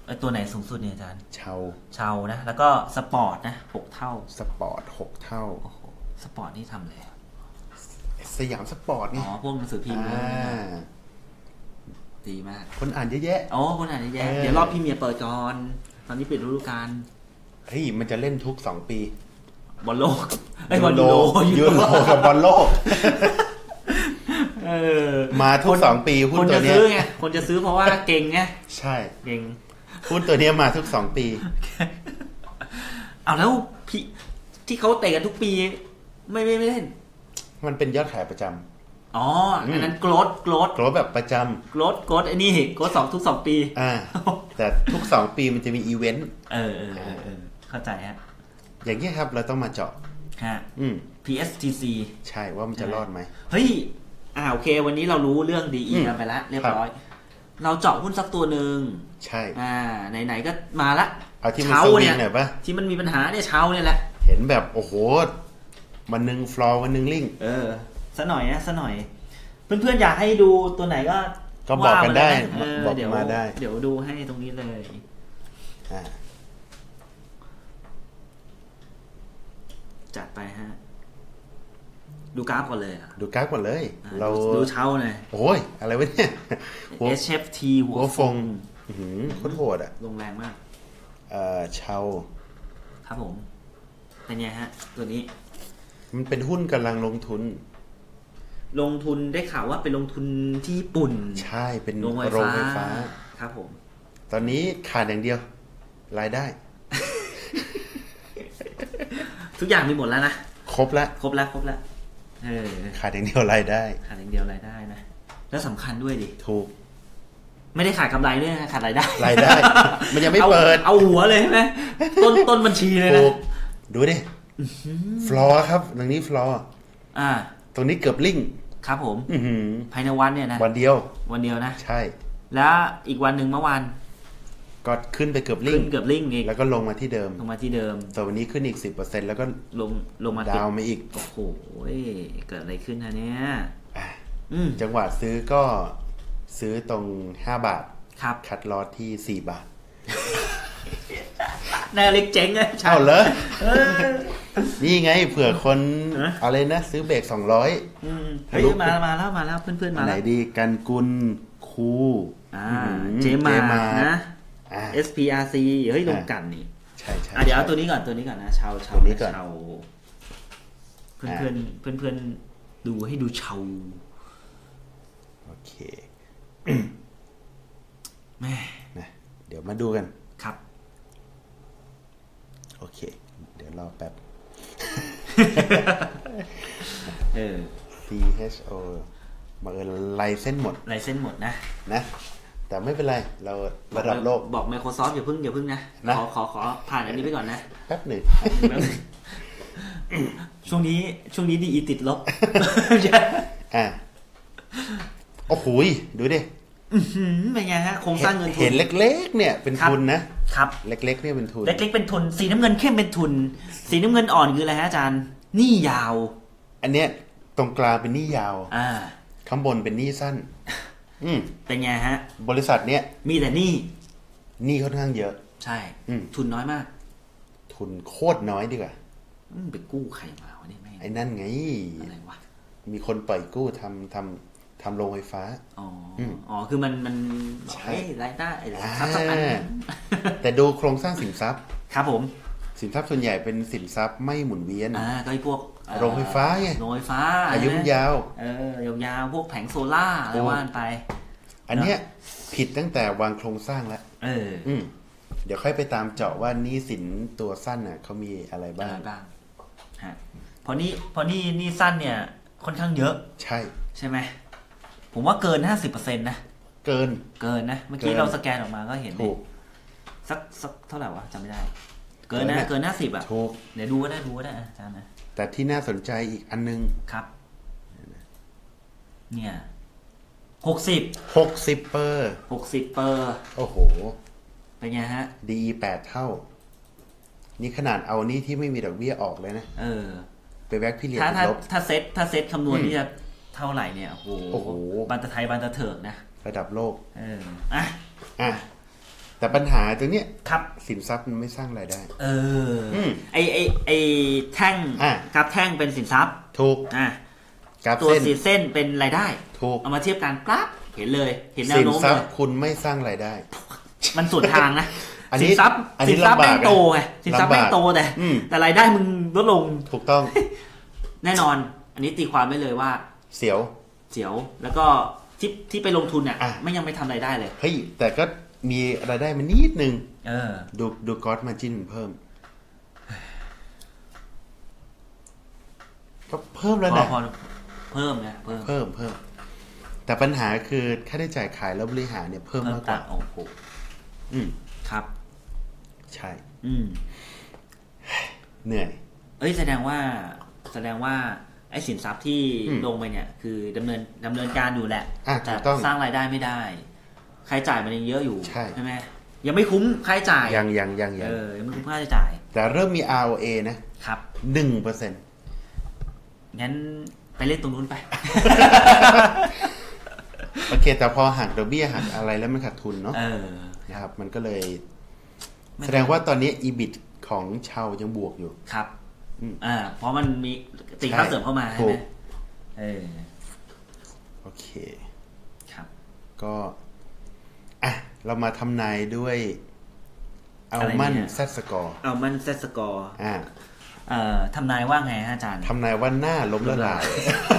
ตัวไหนสูงสุดเนี่ยอาจารย์เชาเชานะแล้วก็สปอร์ตนะหกเท่าสปอร์ตหกเท่าโอ้โหสปอร์ตนี่ทำเลยสยามสปอร์ตนี่อ๋อพวกหนังสือพิมพ์ดีมากคนอ่านเยอะแยะอ๋อคนอ่านเยอะแยะเดี๋ยวรอบพรีเมียร์เปิดก่อนตอนนี้ปิดฤดูกาลเฮ้ยมันจะเล่นทุกสองปีบอลโลกไอ้บอลยูโรยูโรกับบอลโลกเออมาทุกสองปีหุ้นตัวนี้คนจะซื้อไงคนจะซื้อเพราะว่าเก่งไงใช่เก่งหุ้นตัวนี้มาทุกสองปีเอาแล้วพี่ที่เขาเตะกันทุกปีไม่ไม่ไม่เล่นมันเป็นยอดขายประจำอ๋ออันนั้นโกรธโกรธโกรธแบบประจำโกรธโกรธไอ้นี่โกรธสองทุกสองปีอ่าแต่ทุกสองปีมันจะมีอีเวนต์เออเออเออเข้าใจฮะอย่างนี้ครับเราต้องมาเจาะฮะอืม พี เอส ที ซีใช่ว่ามันจะรอดไหมเฮ้ยอ่าโอเควันนี้เรารู้เรื่อง ดี อี กันไปแล้วเรียบร้อยเราเจาะหุ้นสักตัวหนึ่งใช่อ่าไหนๆก็มาละเอาที่มันสวิงหน่อยปะที่มันมีปัญหาเนี่ยเช้าเนี่ยแหละเห็นแบบโอ้โหวันนึงฟลอร์วันนึงลิงเออซะหน่อยนะซะหน่อยเพื่อนๆอยากให้ดูตัวไหนก็ก็บอกกันได้บอกมาได้เดี๋ยวดูให้ตรงนี้เลยอ่าจัดไปฮะดูกราฟก่อนเลยดูกราฟก่อนเลยเราดูเช้าหน่อยโอ้ยอะไรวะเนี่ยเอช เอฟ ที หัวฟงหืมโคตรโหดอ่ะลงแรงมากเอ่อเช้าครับผมเป็นไงฮะตัวนี้มันเป็นหุ้นกำลังลงทุนลงทุนได้ข่าวว่าเป็นลงทุนที่ญี่ปุ่นใช่เป็นโรงไฟฟ้าครับผมตอนนี้ขาดอย่างเดียวรายได้ทุกอย่างมีหมดแล้วนะครบแล้วครบแล้วครบแล้วเออขาดอย่างเดียวรายได้ขาดอย่างเดียวรายได้นะแล้วสำคัญด้วยดิถูกไม่ได้ขาดกำไรด้วยนะขาดรายได้รายได้มันยังไม่เปิดเอาหัวเลยใช่ไหมต้นต้นบัญชีเลยนะดูดิฟลอร์ครับตรงนี้ฟลอร์อ่าตรงนี้เกือบลิงครับผมภายในวันเนี่ยนะวันเดียววันเดียวนะใช่แล้วอีกวันหนึ่งเมื่อวานก็ขึ้นไปเกือบลิงเกือบลิงอีกแล้วก็ลงมาที่เดิมลงมาที่เดิมแต่วันนี้ขึ้นอีก สิบเปอร์เซ็นต์ แล้วก็ลงลงมาดาวมาอีกโอ้โหเกิดอะไรขึ้นฮะเนี่ยจังหวะซื้อก็ซื้อตรงห้าบาทครับคัดลอตที่สี่บาทน่าเล็กเจ๋งอ่ะใช่เหรอนี่ไงเผื่อคนอะไรนะซื้อเบรกสองร้อยอืมเฮ้ยมามาแล้วมาแล้วเพื่อนๆมาแล้วไหนดีกันกุลคูอ่าเจมานะเอส พี อาร์ ซี เฮ้ยลงกันนี่ใช่ใช่เดี๋ยวเอาตัวนี้ก่อนตัวนี้ก่อนนะชาวชาวนี้ก่อนเพื่อนเพื่อนเพื่อนเพื่อนดูให้ดูชาวโอเคแม่นะเดี๋ยวมาดูกันครับโอเคเดี๋ยวรอแป๊บเออซี เอช โอ มาเออลายเส้นหมดลายเส้นหมดนะนะแต่ไม่เป็นไรเราระดับโลกบอก Microsoft อย่าพึ่งอย่าพึ่งนะขอขอขอผ่านอันนี้ไปก่อนนะแป๊บหนึ่งช่วงนี้ช่วงนี้ดีติดลบอ่าโอ้โหดูดิเป็นไงฮะโครงสร้างเงินทุนเห็นเล็กๆเนี่ยเป็นทุนนะครับเล็กๆเนี่ยเป็นทุนเล็กๆเป็นทุนสีน้ำเงินเข้มเป็นทุนสีน้ำเงินอ่อนคืออะไรฮะอาจารย์หนี้ยาวอันเนี้ยตรงกลางเป็นหนี้ยาวอ่าข้างบนเป็นหนี้สั้นอืมเป็นไงฮะบริษัทเนี้ยมีแต่หนี้หนี้ค่อนข้างเยอะใช่ทุนน้อยมากทุนโคตรน้อยดีกว่าไปกู้ใครมาวะเนี่ยแม่ไอ้นั่นไงอะไรวะมีคนปล่อยกู้ทำทำทำโรงไฟฟ้าอ๋ออ๋อคือมันมันใช่รายได้ทรัพย์สมบัติแต่ดูโครงสร้างสินทรัพย์ครับผมสินทรัพย์ส่วนใหญ่เป็นสินทรัพย์ไม่หมุนเวียนอ่าก็ไอ้พวกโรงไฟฟ้าไงโรงไฟฟ้าอายุยาวเออยาวๆพวกแผงโซล่าอะไรว่านไปอันเนี้ยผิดตั้งแต่วางโครงสร้างแล้วเอออืมเดี๋ยวค่อยไปตามเจาะว่านี่สินตัวสั้นน่ะเขามีอะไรบ้างบ้างฮะพอนี่พอนี่นี่สั้นเนี่ยค่อนข้างเยอะใช่ใช่ไหมผมว่าเกิน ห้าสิบเปอร์เซ็นต์ นะเกินเกินนะเมื่อกี้เราสแกนออกมาก็เห็นถูกสักสักเท่าไหร่วะจำไม่ได้เกินนะเกินห้าสิบอ่ะถูกเดี๋ยวดูก็ได้ดูก็ได้อาจารย์นะแต่ที่น่าสนใจอีกอันนึงครับเนี่ยหกสิบหกสิบเปอร์หกสิบเปอร์โอ้โหเป็นไงฮะดี แปดเท่านี่ขนาดเอานี่ที่ไม่มีดอกเบี้ยออกเลยนะเออไปแบ็คพี่เรียนลบถ้าเซตถ้าเซตคำนวณนี่จะเท่าไหร่เนี่ยโอ้โหบันตะไทยบันตะเถิกนะระดับโลกเอออ่ะอ่ะแต่ปัญหาตัวเนี้ยครับสินทรัพย์มันไม่สร้างรายได้เออไอไอไอแท่งกราฟแท่งเป็นสินทรัพย์ถูกอ่ะตัวสีเส้นเป็นรายได้ถูกเอามาเทียบกันปั๊บเห็นเลยเห็นแนวโน้มเลยสินทรัพย์คุณไม่สร้างรายได้มันส่วนทางนะสินทรัพย์สินทรัพย์แม่งโตไงสินทรัพย์แม่งโตแต่แต่รายได้มึงลดลงถูกต้องแน่นอนอันนี้ตีความได้เลยว่าเสียวเสียวแล้วก็ที่ที่ไปลงทุนเนี่ยไม่ยังไม่ทำรายได้เลยเฮ้ยแต่ก็มีรายได้มานิดนึงเออดูดูกอสมาจิ้นเพิ่มก็เพิ่มแล้วนะเพิ่มนะเพิ่มเพิ่มเพิ่มแต่ปัญหาคือค่าใช้จ่ายขายและบริหารเนี่ยเพิ่มมากกว่าโอ้โหอืมครับใช่อืมเหนื่อยเอ้ยแสดงว่าแสดงว่าไอ้สินทรัพย์ที่ลงไปเนี่ยคือดำเนินดำเนินการอยู่แหละแต่สร้างรายได้ไม่ได้ค่าใช้จ่ายมันยังเยอะอยู่ใช่ไหมยังไม่คุ้มค่าใช้จ่ายยังยังยังยังเออยังไม่คุ้มค่าใช้จ่ายแต่เริ่มมี อาร์ โอ เอ นะครับ หนึ่งเปอร์เซ็นต์งั้นไปเล่นตรงนู้นไปโอเคแต่พอหักดอกเบี้ยหักอะไรแล้วมันขาดทุนเนาะนะครับมันก็เลยแสดงว่าตอนนี้ อี บิ ที ของชาวยังบวกอยู่ครับอ่าเพราะมันมีสิ่งค่าเสริมเข้ามาใช่ไหมเออโอเคครับก็อ่ะเรามาทำนายด้วยอัลมันแซดสกอร์อัลมันแซดสกอร์อ่าเอ่อทำนายว่าไงอาจารย์ทำนายว่าหน้าล้มละลาย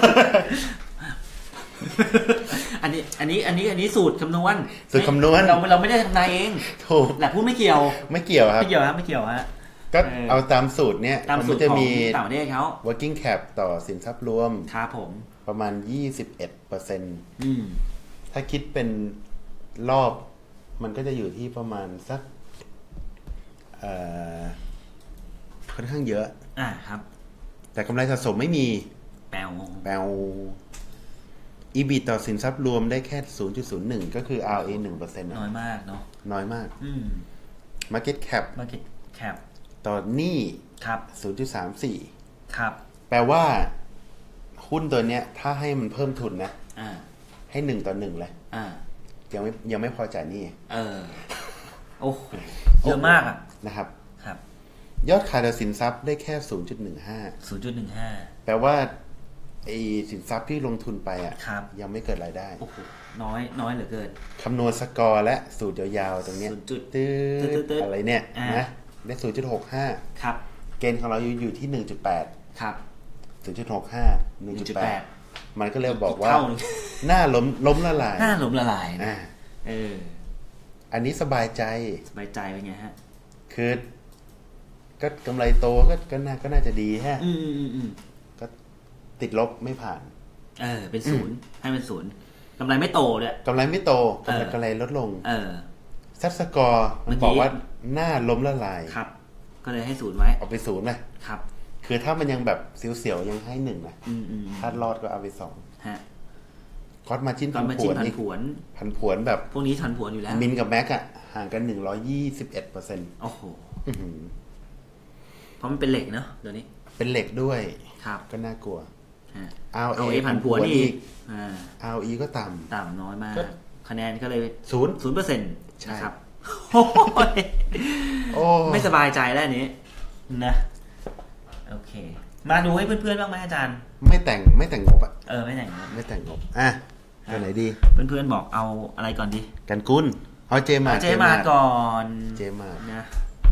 อันนี้อันนี้อันนี้อันนี้สูตรคำนวณสูตรคำนวณเราเราไม่ได้ทำนายเองถูกแหละพูดไม่เกี่ยวไม่เกี่ยวครับไม่เกี่ยวครับไม่เกี่ยวฮะก็เอาตามสูตรเนี้ยมันจะมีต่างประเทศเขา working cap ต่อสินทรัพย์รวมครับผมประมาณ ยี่สิบเอ็ดเปอร์เซ็นต์อืมถ้าคิดเป็นรอบมันก็จะอยู่ที่ประมาณสักเอ่อค่อนข้างเยอะอ่าครับแต่กำไรสะสมไม่มีแปวแปว อี บิ ที ต่อสินทรัพย์รวมได้แค่ ศูนย์จุดศูนย์หนึ่ง ก็คือ อาร์ โอ เอ หนึ่งเปอร์เซ็นต์น้อยมากเนาะน้อยมากอืม market cap market cap ต่อหนี้ครับศูนย์จุดสามสี่ครับแปลว่าหุ้นตัวเนี้ยถ้าให้มันเพิ่มทุนนะอ่าให้หนึ่งต่อหนึ่งเลยอ่ายังไม่ยังไม่พอจ่ายหนี้เออโอ้เยอะมากอ่ะนะครับครับยอดขายต่อสินทรัพย์ได้แค่ ศูนย์จุดหนึ่งห้าศูนย์จุดหนึ่งห้าแปลว่าไอ้สินทรัพย์ที่ลงทุนไปอ่ะยังไม่เกิดรายได้โอ้โหน้อยน้อยเหลือเกินคำนวณสกอร์และสูตรยาวๆตรงเนี้ยตื้ออะไรเนี่ยนะได้ ศูนย์จุดหกห้าครับเกณฑ์ของเราอยู่อยู่ที่ หนึ่งจุดแปดครับศูนย์จุดหกห้า หนึ่งจุดแปด มันก็เลยบอกว่าหน้าล้มล้มละลายหน้าล้มละลายอ่าเอออันนี้สบายใจสบายใจเป็นไงฮะคือก็กำไรโตก็ก็น่าก็น่าจะดีฮะอืมๆๆก็ติดลบไม่ผ่านเออเป็นศูนย์ให้เป็นศูนย์กำไรไม่โตด้วยกำไรไม่โตกำไรกำไรลดลงเออซัดสกอร์มันบอกว่าหน้าล้มละลายครับก็เลยให้ศูนย์ไว้เอาไปศูนย์เลยครับคือถ้ามันยังแบบเสียวๆยังให้หนึ่งนะถ้ารอดก็เอาไปสองฮะคอสมาจิ้นผันผวนผันผวนผันผวนแบบพวกนี้ผันผวนอยู่แล้วมินกับแม็กอะห่างกันหนึ่งร้อยยี่สิบเอ็ดเปอร์เซ็นต์โอ้โหเพราะมันเป็นเหล็กเนาะเดี๋ยวนี้เป็นเหล็กด้วยครับก็น่ากลัวอาร์ โอ เอ ผันผวนอีกอาร์ โอ อี ก็ต่ำต่ำน้อยมากคะแนนก็เลยศูนย์ศูนย์เปอร์เซ็นต์ใช่ครับโอ้ไม่สบายใจแล้วนี้นะโอเคมาดูให้เพื่อนๆบ้างไหมอาจารย์ไม่แต่งไม่แต่งงบอ่ะเออไม่แต่งงบไม่แต่งงบอ่ะตัวไหนดีเพื่อนๆบอกเอาอะไรก่อนดีกันกุ้นเอาเจมาเจมาก่อนเจมานะ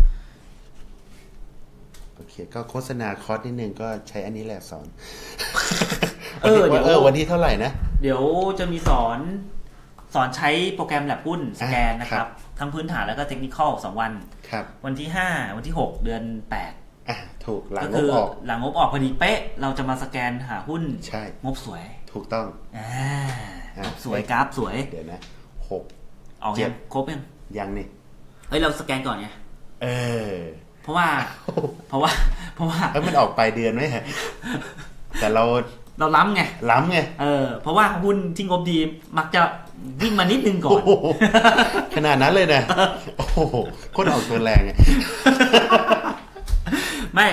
โอเคก็โฆษณาคอร์สนิดนึงก็ใช้อันนี้แหละสอนเออเดี๋ยวเออวันที่เท่าไหร่นะเดี๋ยวจะมีสอนสอนใช้โปรแกรมแลบหุ้นสแกนนะครับทั้งพื้นฐานแล้วก็เทคนิคอลสองวันครับวันที่ห้าวันที่หกเดือนแปดอ่ะถูกหลังงบออกหลังงบออกพอดีเป๊ะเราจะมาสแกนหาหุ้นใช่งบสวยถูกต้องอ่างบสวยกราฟสวยเดี๋ยวนะหกออกยังครบยังยังนี่เฮ้ยเราสแกนก่อนไงเออเพราะว่าเพราะว่าเพราะว่าเอ้ยมันออกปลายเดือนไหมฮะแต่เราเราล้ำไงล้ำไงเออเพราะว่าหุ้นที่งบดีมักจะวิ่งมานิดนึงก่อนขนาดนั้นเลยนะโอ้โหโคตรออกตัวแรงไงไม่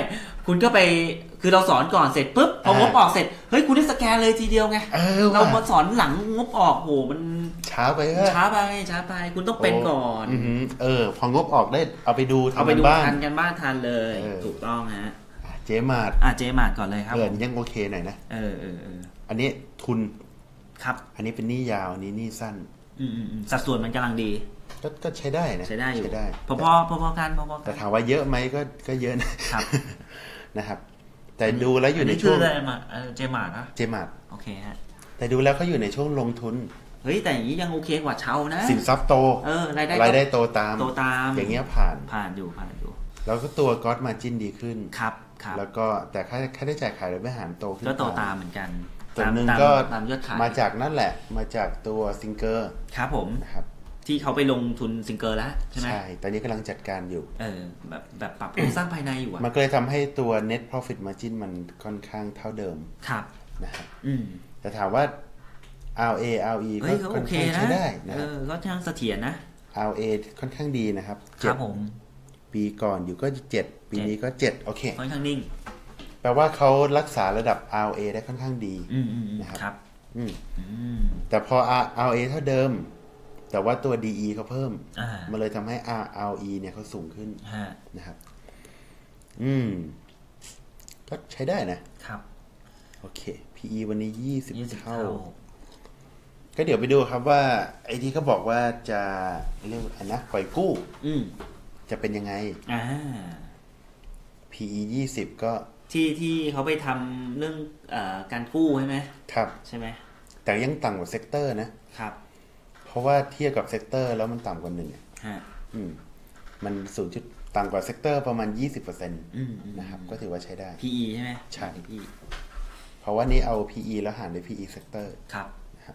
คุณก็ไปคือเราสอนก่อนเสร็จปุ๊บพองบออกเสร็จเฮ้ยคุณได้สแกนเลยทีเดียวไงเออเรามาสอนหลังงบออกโหมันช้าไปช้าไปช้าไปคุณต้องเป็นก่อนเออพองบออกได้เอาไปดูเอาไปดูทันกันบ้านทันเลยถูกต้องฮะเจมาร์ทอ่ะเจมาร์ทก่อนเลยครับเออยังโอเคหน่อยนะเออเออเอออันนี้ทุนครับอันนี้เป็นหนี้ยาวอันนี้หนี้สั้นอืมอืมสัดส่วนมันกำลังดีก็ก็ใช้ได้นะใช้ได้อยู่ใช้ได้พอพอพอพอกันพอพอกันแต่ถามว่าเยอะไหมก็ก็เยอะนะครับนะครับแต่ดูแล้วอยู่ในช่วงเจมาร์ทนะเจมาร์ทโอเคฮะแต่ดูแล้วเขาอยู่ในช่วงลงทุนเฮ้ยแต่อย่างนี้ยังโอเคกว่าเช่านะสินทรัพย์โตเออรายได้รายได้โตตามโตตามอย่างเงี้ยผ่านผ่านอยู่ผ่านอยู่แล้วก็ตัวก๊อตมาจิ้นดีขึ้นครับครับแล้วก็แต่ค่าค่าได้จ่ายขายรายได้หารโตขึ้นก็โตตามเหมือนกันส่วนหนึ่งก็มาจากนั่นแหละมาจากตัวซิงเกอร์ครับผมนะครับที่เขาไปลงทุนซิงเกอร์แล้วใช่ไหมใช่ตอนนี้กำลังจัดการอยู่เออแบบแบบปรับโครงสร้างภายในอยู่อ่ะมันก็เลยทำให้ตัว net profit margin มันค่อนข้างเท่าเดิมครับนะครับอืมแต่ถามว่า อาร์ โอ เอ อาร์ โอ อี ก็ค่อนข้างใช้ได้นะเออก็ช่างเสถียรนะอาร์ โอ เอ ค่อนข้างดีนะครับครับผมปีก่อนอยู่ก็เจ็ดปีนี้ก็เจ็ดโอเคค่อนข้างนิ่งแปลว่าเขารักษาระดับ อาร์ โอ เอ ได้ค่อนข้างดีนะครับแต่พอ อาร์ โอ เอ เท่าเดิมแต่ว่าตัว ดี อี เขาเพิ่มมันเลยทำให้ อาร์ โอ อี เนี่ยเขาสูงขึ้นนะครับอืมก็ใช้ได้นะครับโอเค พี อี วันนี้ยี่สิบเท่าก็เดี๋ยวไปดูครับว่าไอ้ที่เขาบอกว่าจะเรียกอะไรนะปล่อยกู้จะเป็นยังไงอ่าพี อี ยี่สิบก็ที่ที่เขาไปทำเรื่องเอ่อการกู้ใช่ไหมครับใช่ไหมแต่ยังต่ำกว่าเซกเตอร์นะครับเพราะว่าเทียบกับเซกเตอร์แล้วมันต่ำกว่าหนึ่งฮะอืมมันศูนย์จุดต่ำกว่าเซกเตอร์ประมาณ ยี่สิบเปอร์เซ็นต์ นะครับก็ถือว่าใช้ได้พี อี ใช่ไหมใช่ พี อี เพราะว่านี้เอา พี อี แล้วหารด้วย พี อี เซกเตอร์ครับ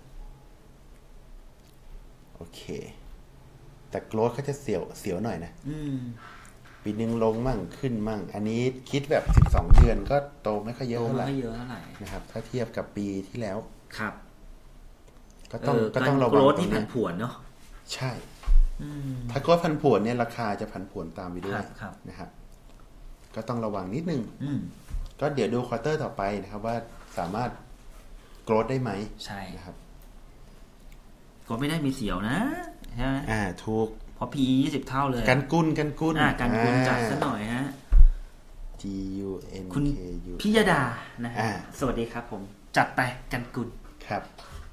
โอเคแต่โกรธเขาจะเสียวเสียวหน่อยนะปีนึงลงมั่งขึ้นมั่งอันนี้คิดแบบสิบสองเดือนก็โตไม่ค่อยเยอะเท่าไหร่นะครับถ้าเทียบกับปีที่แล้วครับก็ต้องก็ต้องระวังโกรธที่ผันผวนเนาะใช่ถ้าโกรธผันผวนเนี่ยราคาจะผันผวนตามไปด้วยนะครับก็ต้องระวังนิดนึงก็เดี๋ยวดูควอเตอร์ต่อไปนะครับว่าสามารถโกรธได้ไหมใช่นะครับก็ไม่ได้มีเสียวนะใช่ไหมอ่าถูกเพราะ พี อี ยี่สิบเท่าเลยกันกุนกันกุนอ่ากันกุนจัดซะหน่อยฮะ G U N คุณพิยดานะฮะสวัสดีครับผมจัดไปกันกุนครับ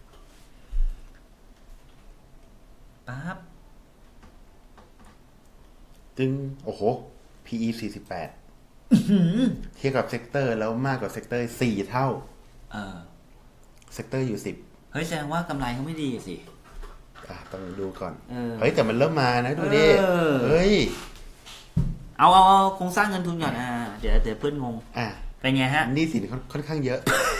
ปั๊บตึงโอ้โห พี อี สี่สิบแปดเทียบกับเซกเตอร์แล้วมากกว่าเซกเตอร์สี่เท่าเออเซกเตอร์อยู่สิบเฮ้ยแสดงว่ากำไรเขาไม่ดีสิอ่ะต้องดูก่อนเออเฮ้ยแต่มันเริ่มมานะดูดิเฮ้ยเอาเอาเอาโครงสร้างเงินทุนก่อนอ่าเดี๋ยวเดี๋ยวเพื่อนงงอ่ะเป็นไงฮะนี่สินค่อนข้างเยอะ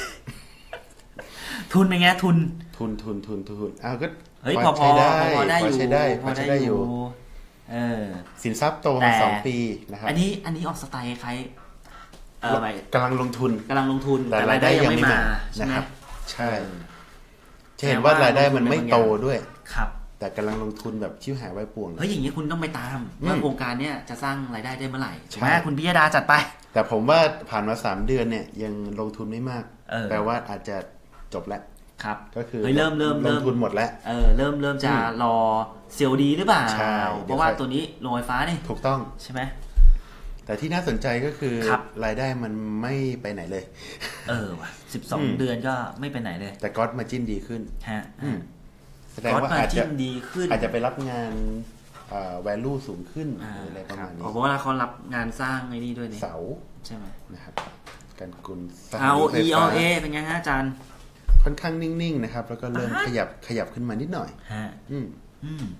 ทุนเป็นไงทุนทุนทุนทุนทุนอ้าวก็เฮ้ยพอพอพอได้อยู่ใช้ได้พอใช้ได้อยู่เออสินทรัพย์โตมาสองปีนะครับอันนี้อันนี้ออกสไตล์คล้ายเออกำลังลงทุนกำลังลงทุนแต่รายได้ยังไม่มานะครับใช่เห็นว่ารายได้มันไม่โตด้วยครับแต่กำลังลงทุนแบบชิวหายไว้ป่วงเฮ้ยอย่างนี้คุณต้องไปตามว่าโครงการเนี้ยจะสร้างรายได้ได้เมื่อไหร่ใช่ไหมคุณพิยดาจัดไปแต่ผมว่าผ่านมาสามเดือนเนี่ยยังลงทุนไม่มากแปลว่าอาจจะจบแล้วครับก็คือเริ่มเริ่มลงทุนหมดแล้วเออเริ่มเริ่มจะรอเซลล์ดีหรือเปล่าเพราะว่าตัวนี้โรงไฟฟ้านี่ถูกต้องใช่ไหมแต่ที่น่าสนใจก็คือรายได้มันไม่ไปไหนเลยเออว่ะสิบสองเดือนก็ไม่ไปไหนเลยแต่ก๊อตมาจิ้นดีขึ้นฮะแสดงว่าอาจจะดีขึ้นอาจจะไปรับงานเอ่อ value สูงขึ้นอะไรประมาณนี้เพราะว่าเขารับงานสร้างไอ้นี่ด้วยนี่เสาใช่ไหมนะครับการกุลสร้างอาร์ โอ อี อาร์ โอ เอ เป็นไงฮะอาจารย์ค่อนข้างนิ่งๆนะครับแล้วก็เริ่มขยับขยับขึ้นมานิดหน่อยฮะอืมอืม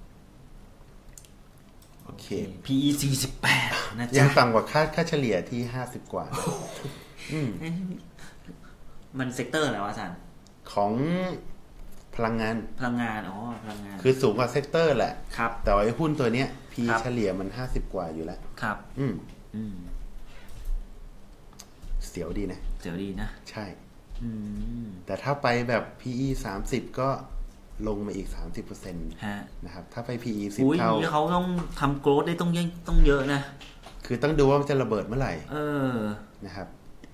โอเคพี อี สี่สิบแปดนะจ๊ะยังต่ำกว่าค่าค่าเฉลี่ยที่ห้าสิบกว่าอืมมันเซกเตอร์อะไรวะอาจารย์ของพลังงานพลังงานอ๋อพลังงานคือสูงกว่าเซกเตอร์แหละครับแต่ไอ้หุ้นตัวเนี้ย P เฉลี่ยมันห้าสิบกว่าอยู่แล้วครับอืมอืมเสียวดีนะเสียวดีนะใช่แต่ถ้าไปแบบ พี อี สามสิบก็ลงมาอีก สามสิบเปอร์เซ็นต์ฮะนะครับถ้าไป พี อี สิบเท่าเขาต้องทำโกรธได้ต้องเยอะต้องเยอะนะคืคือต้องดูว่ามันจะระเบิดเมื่อไหร่เออนะครับ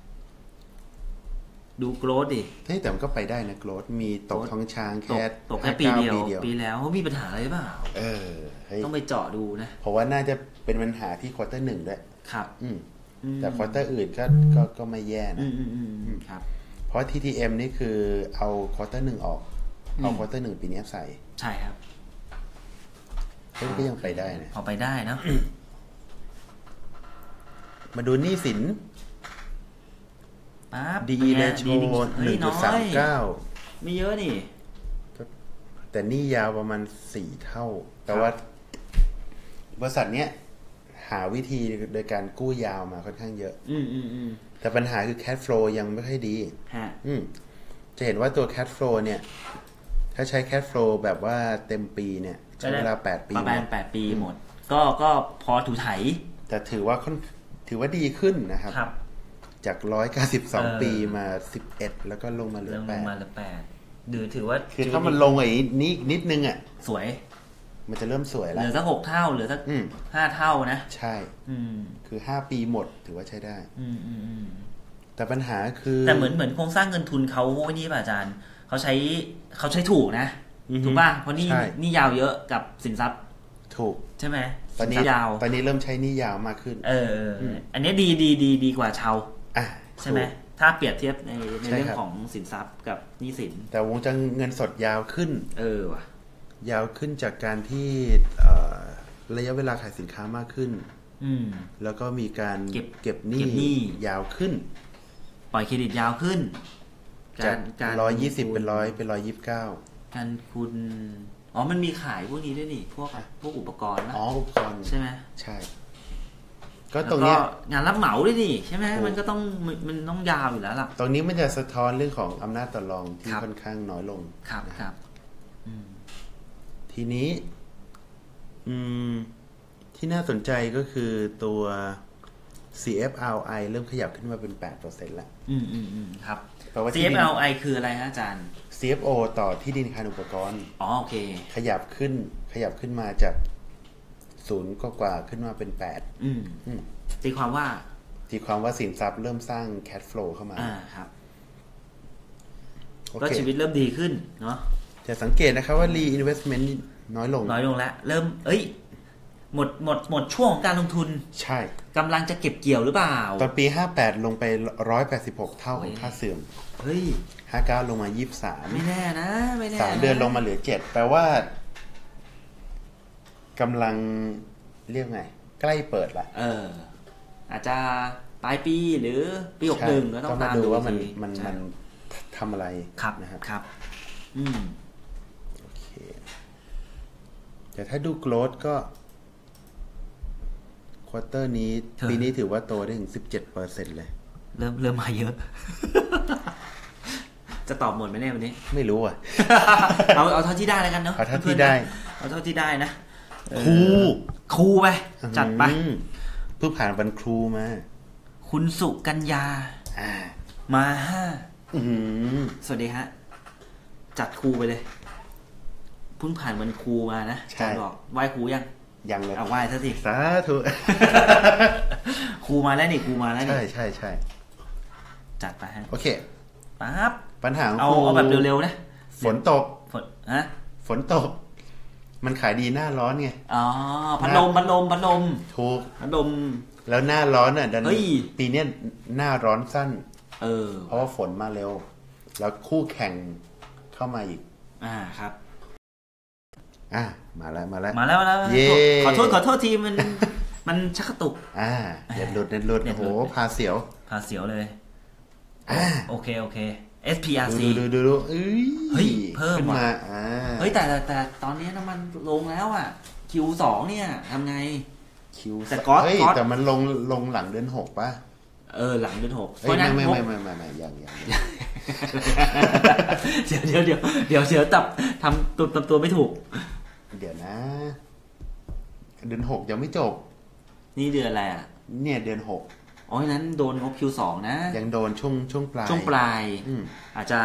ดูโกรธดิเฮ้ยแต่มันก็ไปได้นะโกรธมีตกท้องช้างแค่ตกแค่ปีเดียวปีแล้วเขามีปัญหาอะไรเปล่าเออต้องไปเจาะดูนะเพราะว่าน่าจะเป็นปัญหาที่ควอเตอร์หนึ่งด้วยครับอืมแต่ควอเตอร์อื่นก็ก็ก็ไม่แย่นะอืมอืมอืมครับเพราะ ที ที เอ็ม นี่คือเอาควอเตอร์หนึ่งออกเอาควอเตอร์หนึ่งปีนี้ใส่ใช่ครับก็ยังไปได้นะพอไปได้นะมาดูหนี้สินปั๊บดี อี ratio หนึ่งจุดสามเก้าไม่เยอะนี่แต่หนี้ยาวประมาณสี่เท่าแต่ว่าบริษัทเนี้ยหาวิธีโดยการกู้ยาวมาค่อนข้างเยอะอืมอืมอืมแต่ปัญหาคือ cash flow ยังไม่ค่อยดีฮะอืมจะเห็นว่าตัว cash flow เนี่ยถ้าใช้ cash flow แบบว่าเต็มปีเนี่ยใช้เวลาแปดปีประมาณแปดปีหมดก็ก็พอถูไถแต่ถือว่าถือว่าดีขึ้นนะครับจากหนึ่งร้อยเก้าสิบสองปีมาสิบเอ็ดแล้วก็ลงมาเหลือแปดลงมาเหลือแปดดูถือว่าคือถ้ามันลงไอ้นี้นิดนึงอ่ะสวยมันจะเริ่มสวยแล้วเหลือสักหกเท่าเหลือสักห้าเท่านะใช่คือห้าปีหมดถือว่าใช้ได้แต่ปัญหาคือแต่เหมือนเหมือนโครงสร้างเงินทุนเขานี่ป่ะอาจารย์เขาใช้เขาใช้ถูกนะถูกป่ะเพราะนี่นี่ยาวเยอะกับสินทรัพย์ถูกใช่ไหมตอนนี้ยาวตอนนี้เริ่มใช้นี่ยาวมากขึ้นเอออันนี้ดีดีดีดีกว่าเชาใช่ไหมถ้าเปรียบเทียบในในเรื่องของสินทรัพย์กับหนี้สินแต่วงจรเงินสดยาวขึ้นเออว่ะยาวขึ้นจากการที่ระยะเวลาขายสินค้ามากขึ้นแล้วก็มีการเก็บเก็บหนี้ยาวขึ้นปล่อยเครดิตยาวขึ้นจากร้อยยี่สิบเป็นร้อยเป็นร้อยยี่สิบเก้าการคุณอ๋อมันมีขายพวกนี้ด้วยนี่พวกพวกอุปกรณ์นะอ๋ออุปกรณ์ใช่ไหมใช่ก็ตรงนี้งานรับเหมาด้วยนี่ใช่ไหมมันก็ต้องมันต้องยาวอยู่แล้วล่ะตรงนี้มันจะสะท้อนเรื่องของอำนาจต่อรองที่ค่อนข้างน้อยลงครับครับทีนี้ที่น่าสนใจก็คือตัว ซี เอฟ อาร์ โอ ไอ เริ่มขยับขึ้นมาเป็น แปดเปอร์เซ็นต์ แล้วอืมอืมอืมครับ ซี เอฟ อาร์ โอ ไอ คืออะไรฮะอาจารย์ซี เอฟ โอ ต่อที่ดินคลังอุปกรณ์อ๋อโอเคขยับขึ้นขยับขึ้นมาจากศูนย์กว่าขึ้นมาเป็นแปดอืมตีความว่าตีความว่าสินทรัพย์เริ่มสร้าง cash flow เข้ามาอ่าครับก็ชีวิตเริ่มดีขึ้นเนาะจะสังเกตนะครับว่า reinvestment น้อยลงน้อยลงแล้วเริ่มเอ้ยหมดหมดหมดช่วงของการลงทุนใช่กำลังจะเก็บเกี่ยวหรือเปล่าตอนปีห้าแปดลงไปหนึ่งร้อยแปดสิบหกเท่าของค่าเสื่อมเฮ้ยห้าเก้าลงมายี่สิบสามไม่แน่นะไม่แน่สามเดือนลงมาเหลือเจ็ดแปลว่ากำลังเรียกไงใกล้เปิดละเอออาจจะปลายปีหรือปีหกสิบเอ็ดก็ต้องตามดูว่ามันมันมันทำอะไรนะครับครับอืมโอเคแต่ถ้าดูโกรธก็ควอเตอร์นี้ปีนี้ถือว่าโตได้ถึง สิบเจ็ดเปอร์เซ็นต์ เลยเริ่มเริ่มมาเยอะจะตอบหมดไหมเนี่ยวันนี้ไม่รู้อ่ะเอาเอาเท่าที่ได้แล้วกันเนาะเอาเท่าที่ได้เอาเท่าที่ได้นะครูครูไปจัดไปเพิ่งผ่านวันครูมาคุณสุกัญญามาห้าสวัสดีฮะจัดครูไปเลยเพิ่งผ่านวันครูมานะอาจารย์บอกไหว้ครูยังยังเลยเอาไหว้ซะสิสาธุครูมาแล้วนี่ครูมาแล้วนี่ใช่ใช่ใช่จัดไปฮะโอเคปั๊บปัญหาเอาเอาแบบเร็วๆนะฝนตกฝนฮะฝนตกมันขายดีหน้าร้อนไงอ๋อพัดลมพัดลมพัดลมถูกพัดลมแล้วหน้าร้อนอ่ะดันปีนี้หน้าร้อนสั้นเออเพราะว่าฝนมาเร็วแล้วคู่แข่งเข้ามาอีกอ่าครับอ่ามาแล้วมาแล้วมาแล้วมาแล้วขอโทษขอโทษทีมันมันชักกระตุกอ่าเด็ดหลุดเด็ดหลุดโอ้โหพาเสียวพาเสียวเลยอ่าโอเคโอเค เอส พี อาร์ ซีดูดูดูเอ้ยเฮ้ยเพิ่มมาเฮ้ยแต่แต่ตอนนี้น้ำมันลงแล้วอ่ะ คิว สอง เนี่ยทำไงคิวแต่ก๊อตเฮ้ยแต่มันลงลงหลังเดือนหกป่ะเออหลังเดือนหกไม่ไม่ไม่ไม่ไม่ไม่ยังยังเดี๋ยวเดี๋ยวเดี๋ยวเดี๋ยวเดี๋ยวจับทำตัวตัวไม่ถูกเดี๋ยวนะเดือนหกยังไม่จบนี่เดือนอะไรอ่ะเนี่ยเดือนหกอ๋อนั้นโดนงบ คิว สอง นะยังโดนช่วงช่วงปลายช่วงปลายอาจจะ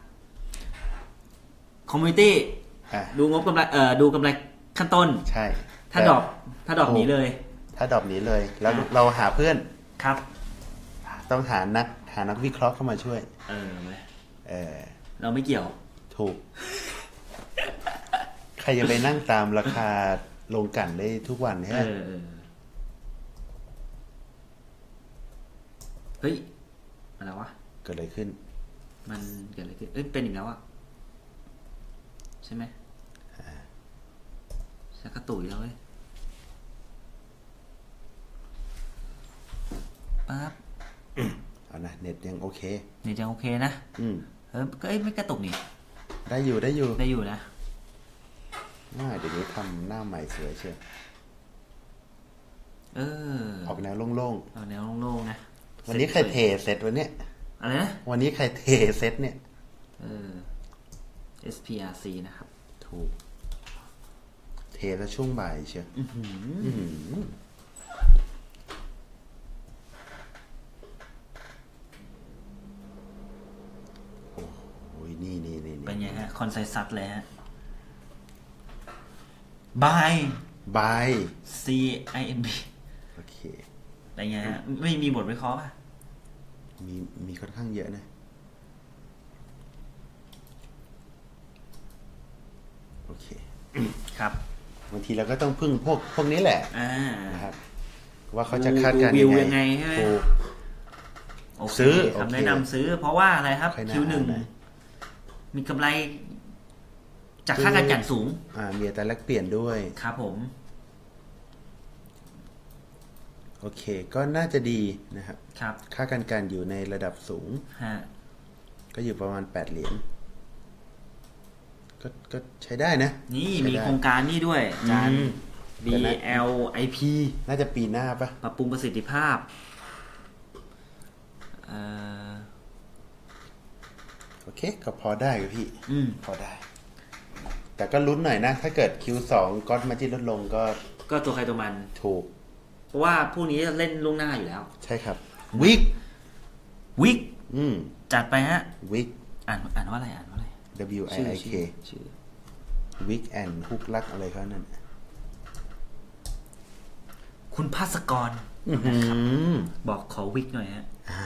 คอมมูนิตี้ดูงบกำไรเอ่อดูกำไรขั้นต้นใช่ถ้าดรอปถ้าดรอปหนีเลยถ้าดรอปนี้เลยแล้วเราหาเพื่อนครับต้องหานักหานักวิเคราะห์เข้ามาช่วยเออไหมเออเราไม่เกี่ยวถูกใครจะไปนั่งตามราคาลงกันได้ทุกวันใช่ไหมเฮ้ยอะไรวะเกิดอะไรขึ้นมันเกิดอะไรขึ้นเอ้ยเป็นอีกแล้วอ่ะใช่ไหมชักกระตุยแล้วเว้ยปั๊บเอานะเน็ตยังโอเคเน็ตยังโอเคนะอืมเออก็ไม่กระตุกนี่ได้อยู่ได้อยู่ได้อยู่นะง่ายเดี๋ยวนี้ทำหน้าใหม่สวยเชียวเออออกแนวโล่งๆออกแนวโล่งๆนะวันนี้ใครเทเซตวันเนี้ยอะไรนะวันนี้ใครเทเซตเนี่ยเออ เอส พี อาร์ ซี นะครับถูกเทแล้วช่วงบ่ายเชียวอื้อหือโอ้ยนี่นี่นี่เป็นไงฮะคอนไซซัสเลยฮะบายบาย C I M B โอเคอะไรเงี้ยฮะไม่มีบทวิเคราะห์ป่ะมีมีค่อนข้างเยอะนะโอเคครับบางทีเราก็ต้องพึ่งพวกพวกนี้แหละนะครับว่าเขาจะคาดการณ์ยังไงใช่ไหมซื้อคำแนะนำซื้อเพราะว่าอะไรครับ คิว หนึ่งมีกำไรจากค่าการจัดสูงอ่ามีอัตราแลกเปลี่ยนด้วยครับผมโอเคก็น่าจะดีนะครับครับค่าการกันอยู่ในระดับสูงฮะก็อยู่ประมาณแปดเหรียญก็ก็ใช้ได้นะนี่มีโครงการนี่ด้วยจาน บี แอล ไอ พีน่าจะปีหน้าปะปรับปรุงประสิทธิภาพเอ่อโอเคก็พอได้กับพี่อืมพอได้แต่ก็ลุ้นหน่อยนะถ้าเกิด คิว สอง ก๊อตมาจิ้นลดลงก็ก็ตัวใครตัวมันถูกเพราะว่าพวกนี้เล่นล่วงหน้าอยู่แล้วใช่ครับวิกวิกอืมจัดไปฮะวิกอ่านอ่านว่าอะไรอ่านว่าอะไร W I I K ชื่อวิกแอนฮุกลักอะไรเขานั่นคุณภาสกรบอกขอวิกหน่อยฮะ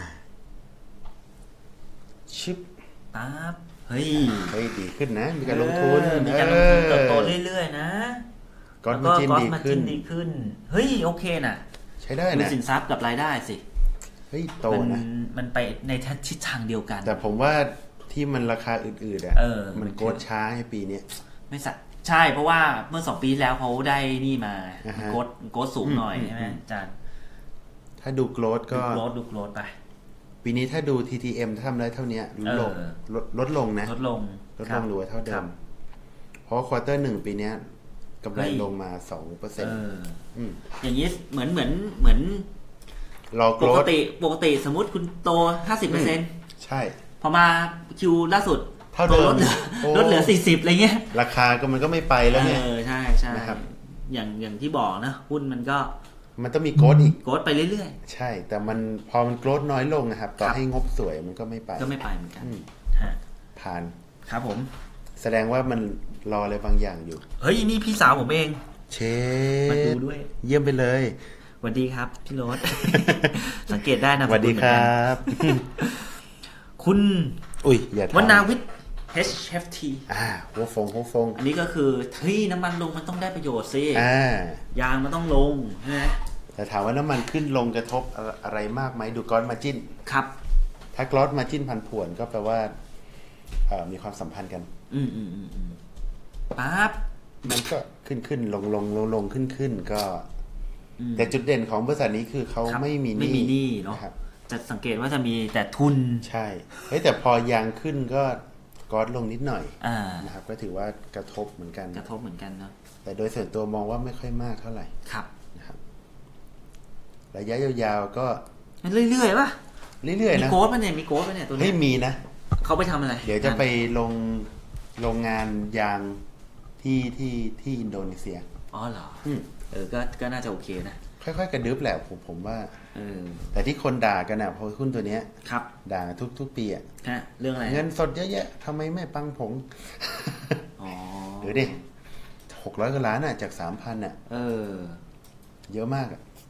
ชิปปั๊บเฮ้ยเฮ้ยดีขึ้นนะมีการลงทุนมีการลงทุนเติบโตเรื่อยๆนะก๊อตมาจิ้นดีขึ้นดีขึ้นเฮ้ยโอเคนะใช้ได้นะมีสินทรัพย์กับรายได้สิเฮ้ยโตนะมันไปในทิศทางเดียวกันแต่ผมว่าที่มันราคาอื่นๆอ่ะมันโกรธช้าให้ปีนี้ไม่สักใช่เพราะว่าเมื่อสองปีแล้วเขาได้นี่มาโกรธโกรธสูงหน่อยใช่ไหมอาจารย์ถ้าดูโกรธก็โกรธดูโกรธไปปีนี้ถ้าดู ที ที เอ็ม ทำได้เท่านี้ลดลงลดลงนะลดลงลดลงหรือว่าเท่าเดิมเพราะควอเตอร์หนึ่งปีนี้กำไรลงมา สองเปอร์เซ็นต์อย่างนี้เหมือนเหมือนเหมือนรอโกรธปกติปกติสมมติคุณโต ห้าสิบเปอร์เซ็นต์ใช่พอมาคิวล่าสุดเท่าเดิมลดเหลือสี่สิบอะไรเงี้ยราคาก็มันก็ไม่ไปแล้วเนี่ยเออใช่ใช่นะครับอย่างอย่างที่บอกนะหุ้นมันก็มันต้องมีโกรธอีกโกรธไปเรื่อยๆใช่แต่มันพอมันโกรธน้อยลงนะครับต่อให้งบสวยมันก็ไม่ไปก็ไม่ไปเหมือนกันผ่านครับผมแสดงว่ามันรออะไรบางอย่างอยู่เฮ้ยนี่พี่สาวผมเองเชฟมาดูด้วยเยี่ยมไปเลยสวัสดีครับพี่โรสสังเกตได้นะสวัสดีครับคุณอุ้ยอย่าถามวนาวิทย์ เอช เอฟ ทีอ่าหัวฟงหัวฟงอันนี้ก็คือที่น้ำมันลงมันต้องได้ประโยชน์สิอ่ายางมันต้องลงใช่ไหมแต่ถามว่าน้ำมันขึ้นลงกระทบอะไรมากไหมดูกรอสมาจิ้นครับถ้ากรอสมาจิ้นพันผวนก็แปลว่ามีความสัมพันธ์กันอืมอืมอืมอืมปั๊บมันก็ขึ้นขึ้นลงลงลงลงขึ้นขึ้นก็แต่จุดเด่นของบริษัทนี้คือเขาไม่มีไม่มีหนี้เนาะจะสังเกตว่าจะมีแต่ทุนใช่เฮ้ยแต่พอยางขึ้นก็กรอสลงนิดหน่อยนะครับก็ถือว่ากระทบเหมือนกันกระทบเหมือนกันเนาะแต่โดยส่วนตัวมองว่าไม่ค่อยมากเท่าไหร่ครับนะครับระยะยาวๆก็เรื่อยๆป่ะเรื่อยๆนะมีโค้ดป่ะเนี่ยมีโค้ดป่ะเนี่ยตัวนี้ไม่มีนะเขาไปทำอะไรเดี๋ยวจะไปลงโรงงานยางที่ที่ที่อินโดนีเซียอ๋อเหรอเออก็ก็น่าจะโอเคนะค่อยๆกระดึ๊บแหละผมผมว่าเออแต่ที่คนด่ากันนะพอหุ้นตัวเนี้ยครับด่าทุกทุกปีอ่ะฮะเรื่องอะไรเงินสดเยอะแยะทำไมไม่ปังผงอ๋อหรือดิหกร้อยกว่าล้านอ่ะจากสามพันอ่ะเออเยอะมากอ่ะ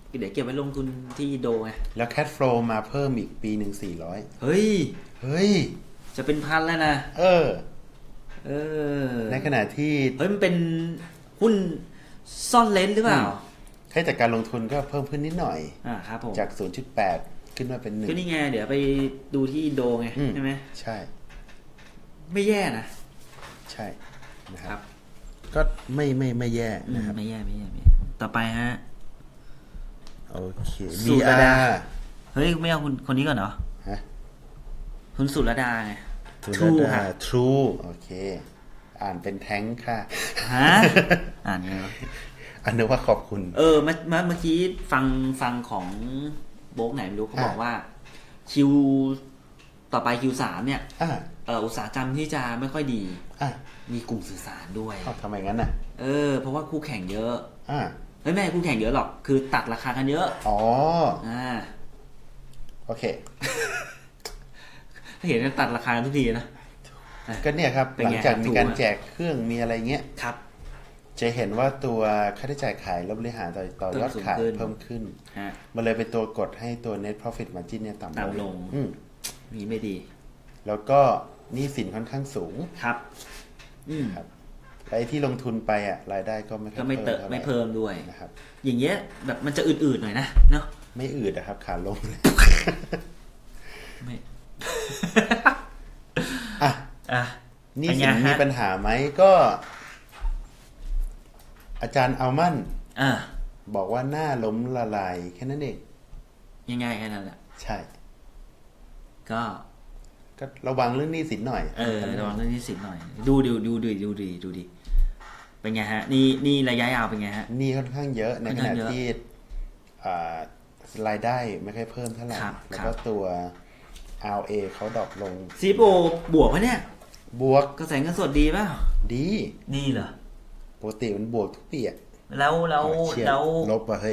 เดี๋ยวเก็บไว้ลงทุนที่อินโดไงแล้วแคชโฟลมาเพิ่มอีกปีหนึ่งสี่ร้อยเฮ้ยเฮ้ยจะเป็นพันแล้วนะเออเออในขณะที่เฮ้ยมันเป็นหุ้นซ่อนเลนหรือเปล่าค่าจากการลงทุนก็เพิ่มขึ้นนิดหน่อยอ่าครับผมจาก ศูนย์จุดแปด ขึ้นมาเป็นหนึ่งก็นี่ไงเดี๋ยวไปดูที่อินโดไงใช่ไหมใช่ไม่แย่นะใช่นะครับก็ไม่ไม่ไม่แย่นะครับไม่แย่ไม่แย่ไม่ต่อไปฮะโอเคบี อาร์ เฮ้ยไม่เอาคุณคนนี้ก่อนเหรอฮะคุณสุรดาไง True ค่ะ True โอเคอ่านเป็นแท้งค่ะฮะอ่านไงวะอันนึกว่าขอบคุณเออเมื่อเมื่อกี้ฟังฟังของโบ๊กไหนไม่รู้เขาบอกว่าคิวต่อไปคิวสามเนี่ยเอออุตสาหกรรมที่จะไม่ค่อยดีมีกลุ่มสื่อสารด้วยทำไมงั้นน่ะเออเพราะว่าคู่แข่งเยอะไม่ไม่คู่แข่งเยอะหรอกคือตัดราคากันเยอะอ๋ออ่าโอเคเห็นตัดราคาทุกทีนะก็เนี่ยครับหลังจากมีการแจกเครื่องมีอะไรเงี้ยครับจะเห็นว่าตัวค่าใช้จ่ายขายและบริหารต่อต่อยอดขายเพิ่มขึ้นมันเลยเป็นตัวกดให้ตัว net profit margin เนี่ยต่ำลงมีไม่ดีแล้วก็หนี้สินค่อนข้างสูงครับครับไอ้ที่ลงทุนไปอ่ะรายได้ก็ไม่ก็ไม่เติมไม่เพิ่มด้วยนะครับอย่างเงี้ยแบบมันจะอืดๆหน่อยนะเนาะไม่อืดนะครับขาลงเลยไม่อ่ะอ่ะนี่สินมีปัญหาไหมก็อาจารย์อัลมั่นบอกว่าหน้าล้มละลายแค่นั้นเองง่ายๆแค่นั้นแหละใช่ก็ก็ระวังเรื่องหนี้สินหน่อยเออระวังเรื่องหนี้สินหน่อยดูดูดูดูดูดีดูดีเป็นไงฮะนี่นี่ระยะยาวเป็นไงฮะนี่ค่อนข้างเยอะในขณะที่รายได้ไม่ค่อยเพิ่มเท่าไหร่แล้วก็ตัว อาร์ โอ เอ เขาดรอปลงซี เอฟ โอ บวกไหมเนี่ยบวกกระแสเงินสดดีป่ะดีดีเหรอปกติมันบวกทุกปีอ่ะแล้วแล้วแล้วลบอ่ะเฮ้ย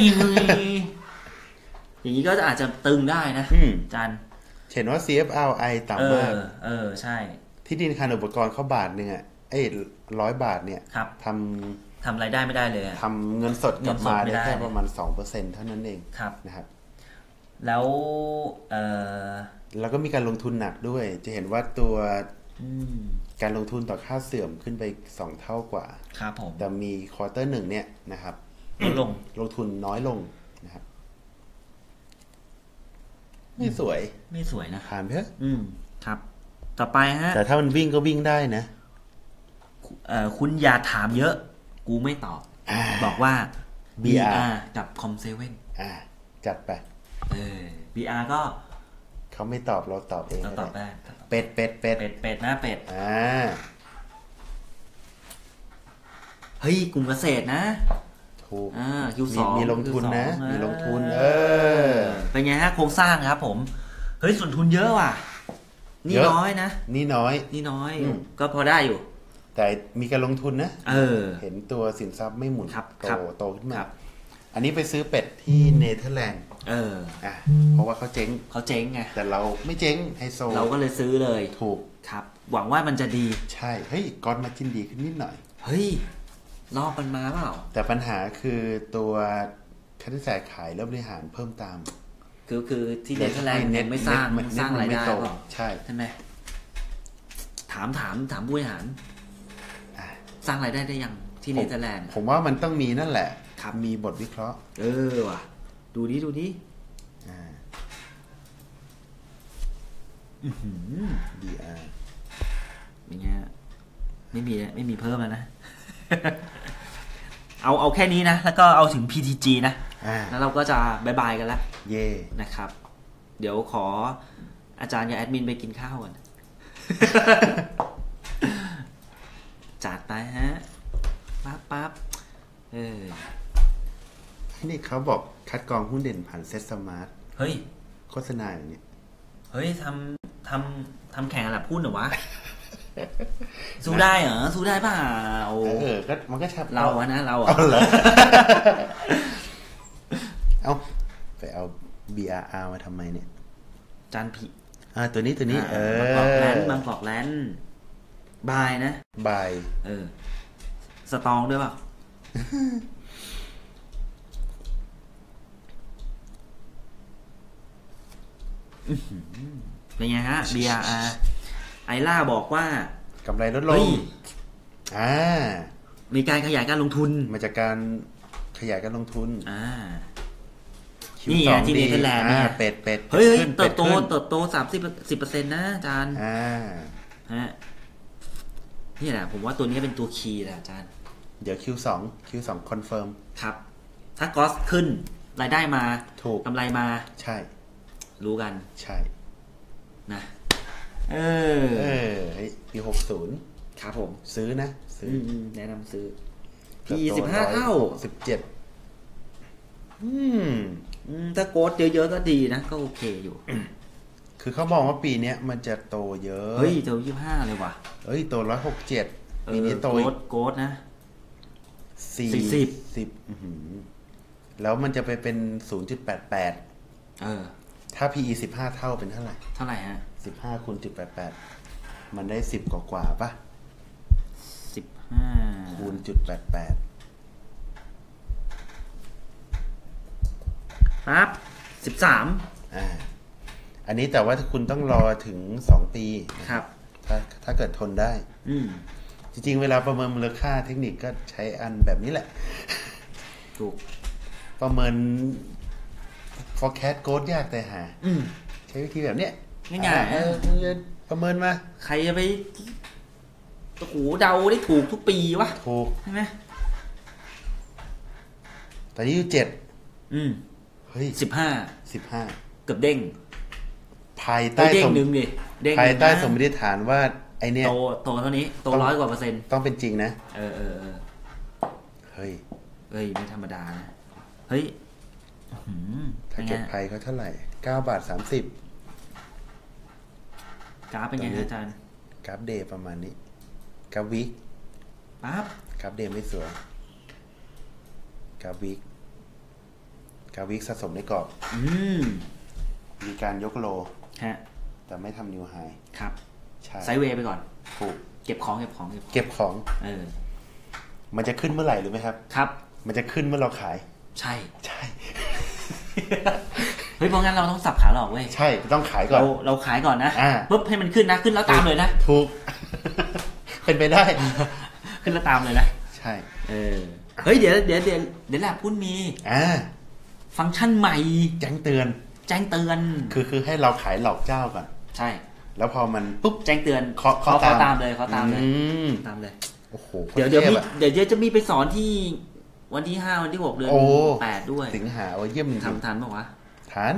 อย่างนี้ก็อาจจะตึงได้นะจันเห็นว่า ซี เอฟ อาร์ ไอ ต่ำมากเออใช่ที่ดินคานอุปกรณ์เข้าบาทนึงอ่ะเอ้ยร้อยบาทเนี่ยทำทำรายได้ไม่ได้เลยทำเงินสดกลับมาได้แค่ประมาณ สองเปอร์เซ็นต์ เท่านั้นเองนะครับแล้วเออแล้วก็มีการลงทุนหนักด้วยจะเห็นว่าตัวการลงทุนต่อค่าเสื่อมขึ้นไปสองเท่ากว่าครับผมแต่มีควอเตอร์หนึ่งเนี่ยนะครับลงลงทุนน้อยลงนะครับไม่สวยไม่สวยนะผ่านเถอะอืมครับต่อไปฮะแต่ถ้ามันวิ่งก็วิ่งได้นะเอ่อคุณอย่าถามเยอะกูไม่ตอบบอกว่า บี อาร์ กับ คอม เซเว่นอ่าจัดไปเออ บี อาร์ ก็เขาไม่ตอบเราตอบเองเราตอบได้เป็ดเป็ดเป็ดเป็ดเป็ดนะเป็ดอ่าเฮ้ยกลุ่มเกษตรนะถูกอ่า คิว สองมีลงทุนนะมีลงทุนเออเป็นไงฮะโครงสร้างครับผมเฮ้ยส่วนทุนเยอะว่ะนี่น้อยนะนี่น้อยนี่น้อยก็พอได้อยู่แต่มีการลงทุนนะเออเห็นตัวสินทรัพย์ไม่หมุนโตโตขึ้นมาอันนี้ไปซื้อเป็ดที่เนเธอร์แลนด์เอออ่ะเพราะว่าเขาเจ๊งเขาเจ๊งไงแต่เราไม่เจ๊งไฮโซเราก็เลยซื้อเลยถูกครับหวังว่ามันจะดีใช่เฮ้ยก้อนมาจินดีขึ้นนิดหน่อยเฮ้ยรอบมันมาเปล่าแต่ปัญหาคือตัวค่าใช้จ่ายขายและบริหารเพิ่มตามคือคือที่เนเธอร์แลนด์ยังไม่สร้างสร้างรายได้หรอกใช่ใช่ไหมถามถามถามผู้บริหารสร้างรายได้ได้ยังที่เนเธอร์แลนด์ผมว่ามันต้องมีนั่นแหละครับมีบทวิเคราะห์เออว่ะดูดิดูดิอ่าอือหือดีอ่ะอย่างเงี้ยไม่มีไม่มีเพิ่มแล้วนะเอาเอาแค่นี้นะแล้วก็เอาถึง พี ที จี นะแล้วเราก็จะบายบายกันแล้วเย่นะครับเดี๋ยวขออาจารย์กับแอดมินไปกินข้าวก่อนจัดไปฮะปั๊บปั๊บเออนี่เขาบอกคัดกรองหุ้นเด่นผ่านเซ็ตสมาร์ทเฮ้ยโฆษณาอย่างนี้เฮ้ยทำทำทำแข่งอะไรหุ้นเหรอวะสู้ได้เหรอสู้ได้ป่ะเออก็มันก็ชับเราอะนะเราอะเอาไปเอา บี อาร์ อาร์ มาทำไมเนี่ยจานผีอ่าตัวนี้ตัวนี้เออมังกรแลนด์มังกรแลนด์บายนะบายเออสตองด้วยเปล่าเป็นไงฮะ บี อาร์ อาร์ ไอล่าบอกว่ากำไรลดลงอ่ามีการขยายการลงทุนมาจากการขยายการลงทุนอ่านี่ไงที่เนเธอร์แลนด์เนี่ยเป็ดเป็ดเฮ้ยเติบโตเติบโตสามสิบสิบเปอร์เซ็นต์นะอาจารย์อ่าฮะนี่แหละผมว่าตัวนี้เป็นตัวคีย์แหละอาจารย์เดี๋ยว คิว สอง คิว สอง คอนเฟิร์มครับถ้ากอสขึ้นรายได้มาถูกกำไรมาใช่รู้กันใช่นะเออเออปีหกสิบครับผมซื้อนะซื้อแนะนำซื้อปีสิบห้าเท่าสิบเจ็ดอืมถ้าโกดเยอะๆก็ดีนะก็โอเคอยู่คือเขาบอกว่าปีนี้มันจะโตเยอะเฮ้ยโตยี่สิบห้าเลยว่ะเฮ้ยโตร้อยหกเจ็ดปีนี้โตโกดโกดนะสี่สิบสิบแล้วมันจะไปเป็น ศูนย์จุดแปดแปดเออถ้า พี อี สิบห้าเท่าเป็นเท่าไหร่เท่าไหร่ฮะสิบห้าคูณ จุดแปดแปด มันได้สิบกว่าๆป่ะสิบห้าคูณ จุดแปดแปดปั๊บสิบสามอ่าอันนี้แต่ว่าคุณต้องรอถึงสองปีครับถ้าถ้าเกิดทนได้อืมจริงๆเวลาประเมินมูลค่าเทคนิคก็ใช้อันแบบนี้แหละถูกประเมิน forecast growth ยากแต่หาใช้วิธีแบบเนี้ยง่ายๆเออประเมินมาใครจะไปโอ้โหเดาได้ถูกทุกปีวะถูกใช่ไหมแต่นี่อยู่เจ็ดอืมเฮ้ยสิบห้าสิบห้าเกือบเด้งภายใต้สมนึงดิภายใต้สมมติฐานว่าไอเนี้ยโตโตเท่านี้โตร้อยกว่าเปอร์เซ็นต์ต้องเป็นจริงนะเออเออเออเฮ้ยเฮ้ยไม่ธรรมดานะเฮ้ยถ้าเก็บภัยเขาเท่าไหร่เก้าบาทสามสิบกราฟเป็นไงอาจารย์กราฟเดย์ประมาณนี้กราฟวีคปั๊บกราฟเดย์ไม่สวยกราฟวีคกราฟวีคสะสมในกรอบมีการยกโลฮะแต่ไม่ทำนิวไฮครับไซด์เวย์ไปก่อนถูกเก็บของเก็บของเก็บของเออมันจะขึ้นเมื่อไหร่หรือไหมครับครับมันจะขึ้นเมื่อเราขายใช่ใช่เฮ้ยเพราะงั้นเราต้องสับขาหลอกเว้ยใช่ต้องขายก่อนเราเราขายก่อนนะปุ๊บให้มันขึ้นนะขึ้นแล้วตามเลยนะถูกเป็นไปได้ขึ้นแล้วตามเลยนะใช่เออเฮ้ยเดี๋ยวเดี๋ยวเดี๋ยวเดี๋ยวแหละพูดมีอ่าฟังก์ชันใหม่แจ้งเตือนแจ้งเตือนคือคือให้เราขายหลอกเจ้าก่อนใช่แล้วพอมันปุ๊บแจ้งเตือนเขาเขาตามเลยเขาตามเลยตามเลยโอ้โหเดี๋ยวเดี๋ยวเดี๋ยวจะมีไปสอนที่วันที่ห้าวันที่หกเดือนแปดด้วยสิงหาโอ้เยี่ยมจริงทำทันป่าววะทัน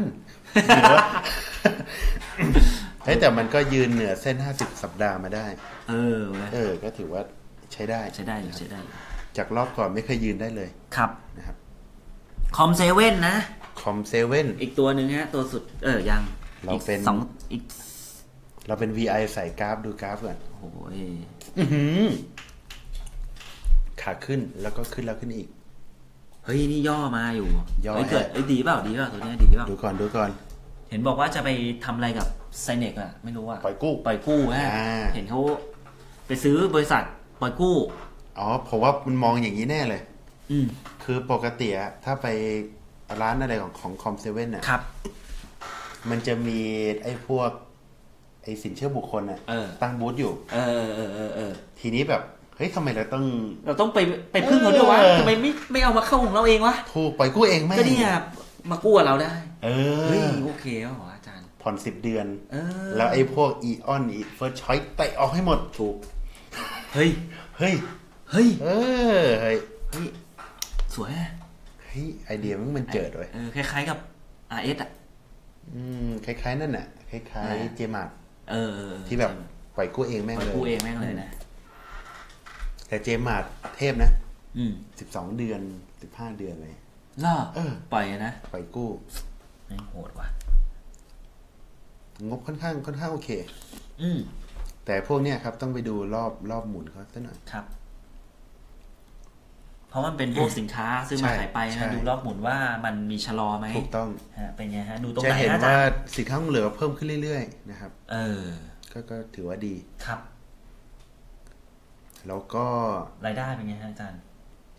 เฮ้ยแต่มันก็ยืนเหนือเส้นห้าสิบสัปดาห์มาได้เออเออก็ถือว่าใช้ได้ใช้ได้ใช้ได้จากรอบก่อนไม่เคยยืนได้เลยครับนะครับคอมเซเว่นนะคอมเซเว่นอีกตัวหนึ่งฮะตัวสุดเออยังเราเป็นสองอีกเราเป็น วี ไอ ใส่กราฟดูกราฟก่อนโอ้ยขาขึ้นแล้วก็ขึ้นแล้วขึ้นอีกเฮ้ยนี่ย่อมาอยู่ย่อเกิดไอ้ดีเปล่าดีเปล่าตัวนี้ดีเปล่าดูก่อนดูก่อนเห็นบอกว่าจะไปทำอะไรกับไซเนกอะไม่รู้ว่าปล่อยกู้ปล่อยกู้ฮะเห็นเขาไปซื้อบริษัทปล่อยกู้อ๋อผมว่ามันมองอย่างนี้แน่เลยอืมคือปกติอะถ้าไปร้านอะไรของของคอมเซเว่นอะครับมันจะมีไอ้พวกไอ้สินเชื่อบุคคลอะตั้งบูธอยู่เออเออเออเออทีนี้แบบเฮ้ยทำไมเราต้องเราต้องไปไปพึ่งเขาด้วยวะทำไมไม่ไม่เอามาเข้าของเราเองวะถูกปล่อยกู้เองไหมก็เนี่ยมากู้กับเราได้เออเฮ้ยโอเคเหรออาจารย์ผ่อนสิบเดือนเออแล้วไอ้พวกอีออนอีเฟิร์สชอยส์เตะออกให้หมดถูกเฮ้ยเฮ้ยเฮ้ยเออเฮ้ยเฮ้ยสวยเฮ้ยไอเดียมันมันเจิดเลยเออคล้ายๆกับ อาร์ เอส อ่ะอืมคล้ายๆนั่นน่ะคล้ายๆเจมาร์ทเออที่แบบปล่อยกู้เองแม่งเลยปล่อยกู้เองแม่งเลยนะแต่เจมาร์ทเทพนะอืมสิบสองเดือนสิบห้าเดือนเลยล่ะเออปล่อยนะปล่อยกู้ไม่โหดว่ะงบค่อนข้างค่อนข้างโอเคอืมแต่พวกเนี้ยครับต้องไปดูรอบรอบหมุนเขาซะหน่อยครับเพราะมันเป็นพวกสินค้าซื้อมาขายไปนะดูรอบหมุนว่ามันมีชะลอไหมถูกต้องฮะเป็นไงฮะดูตรงไหนจะเห็นว่าสินค้าเหลือเพิ่มขึ้นเรื่อยๆนะครับเออก็ก็ถือว่าดีครับแล้วก็รายได้เป็นไงฮะอาจารย์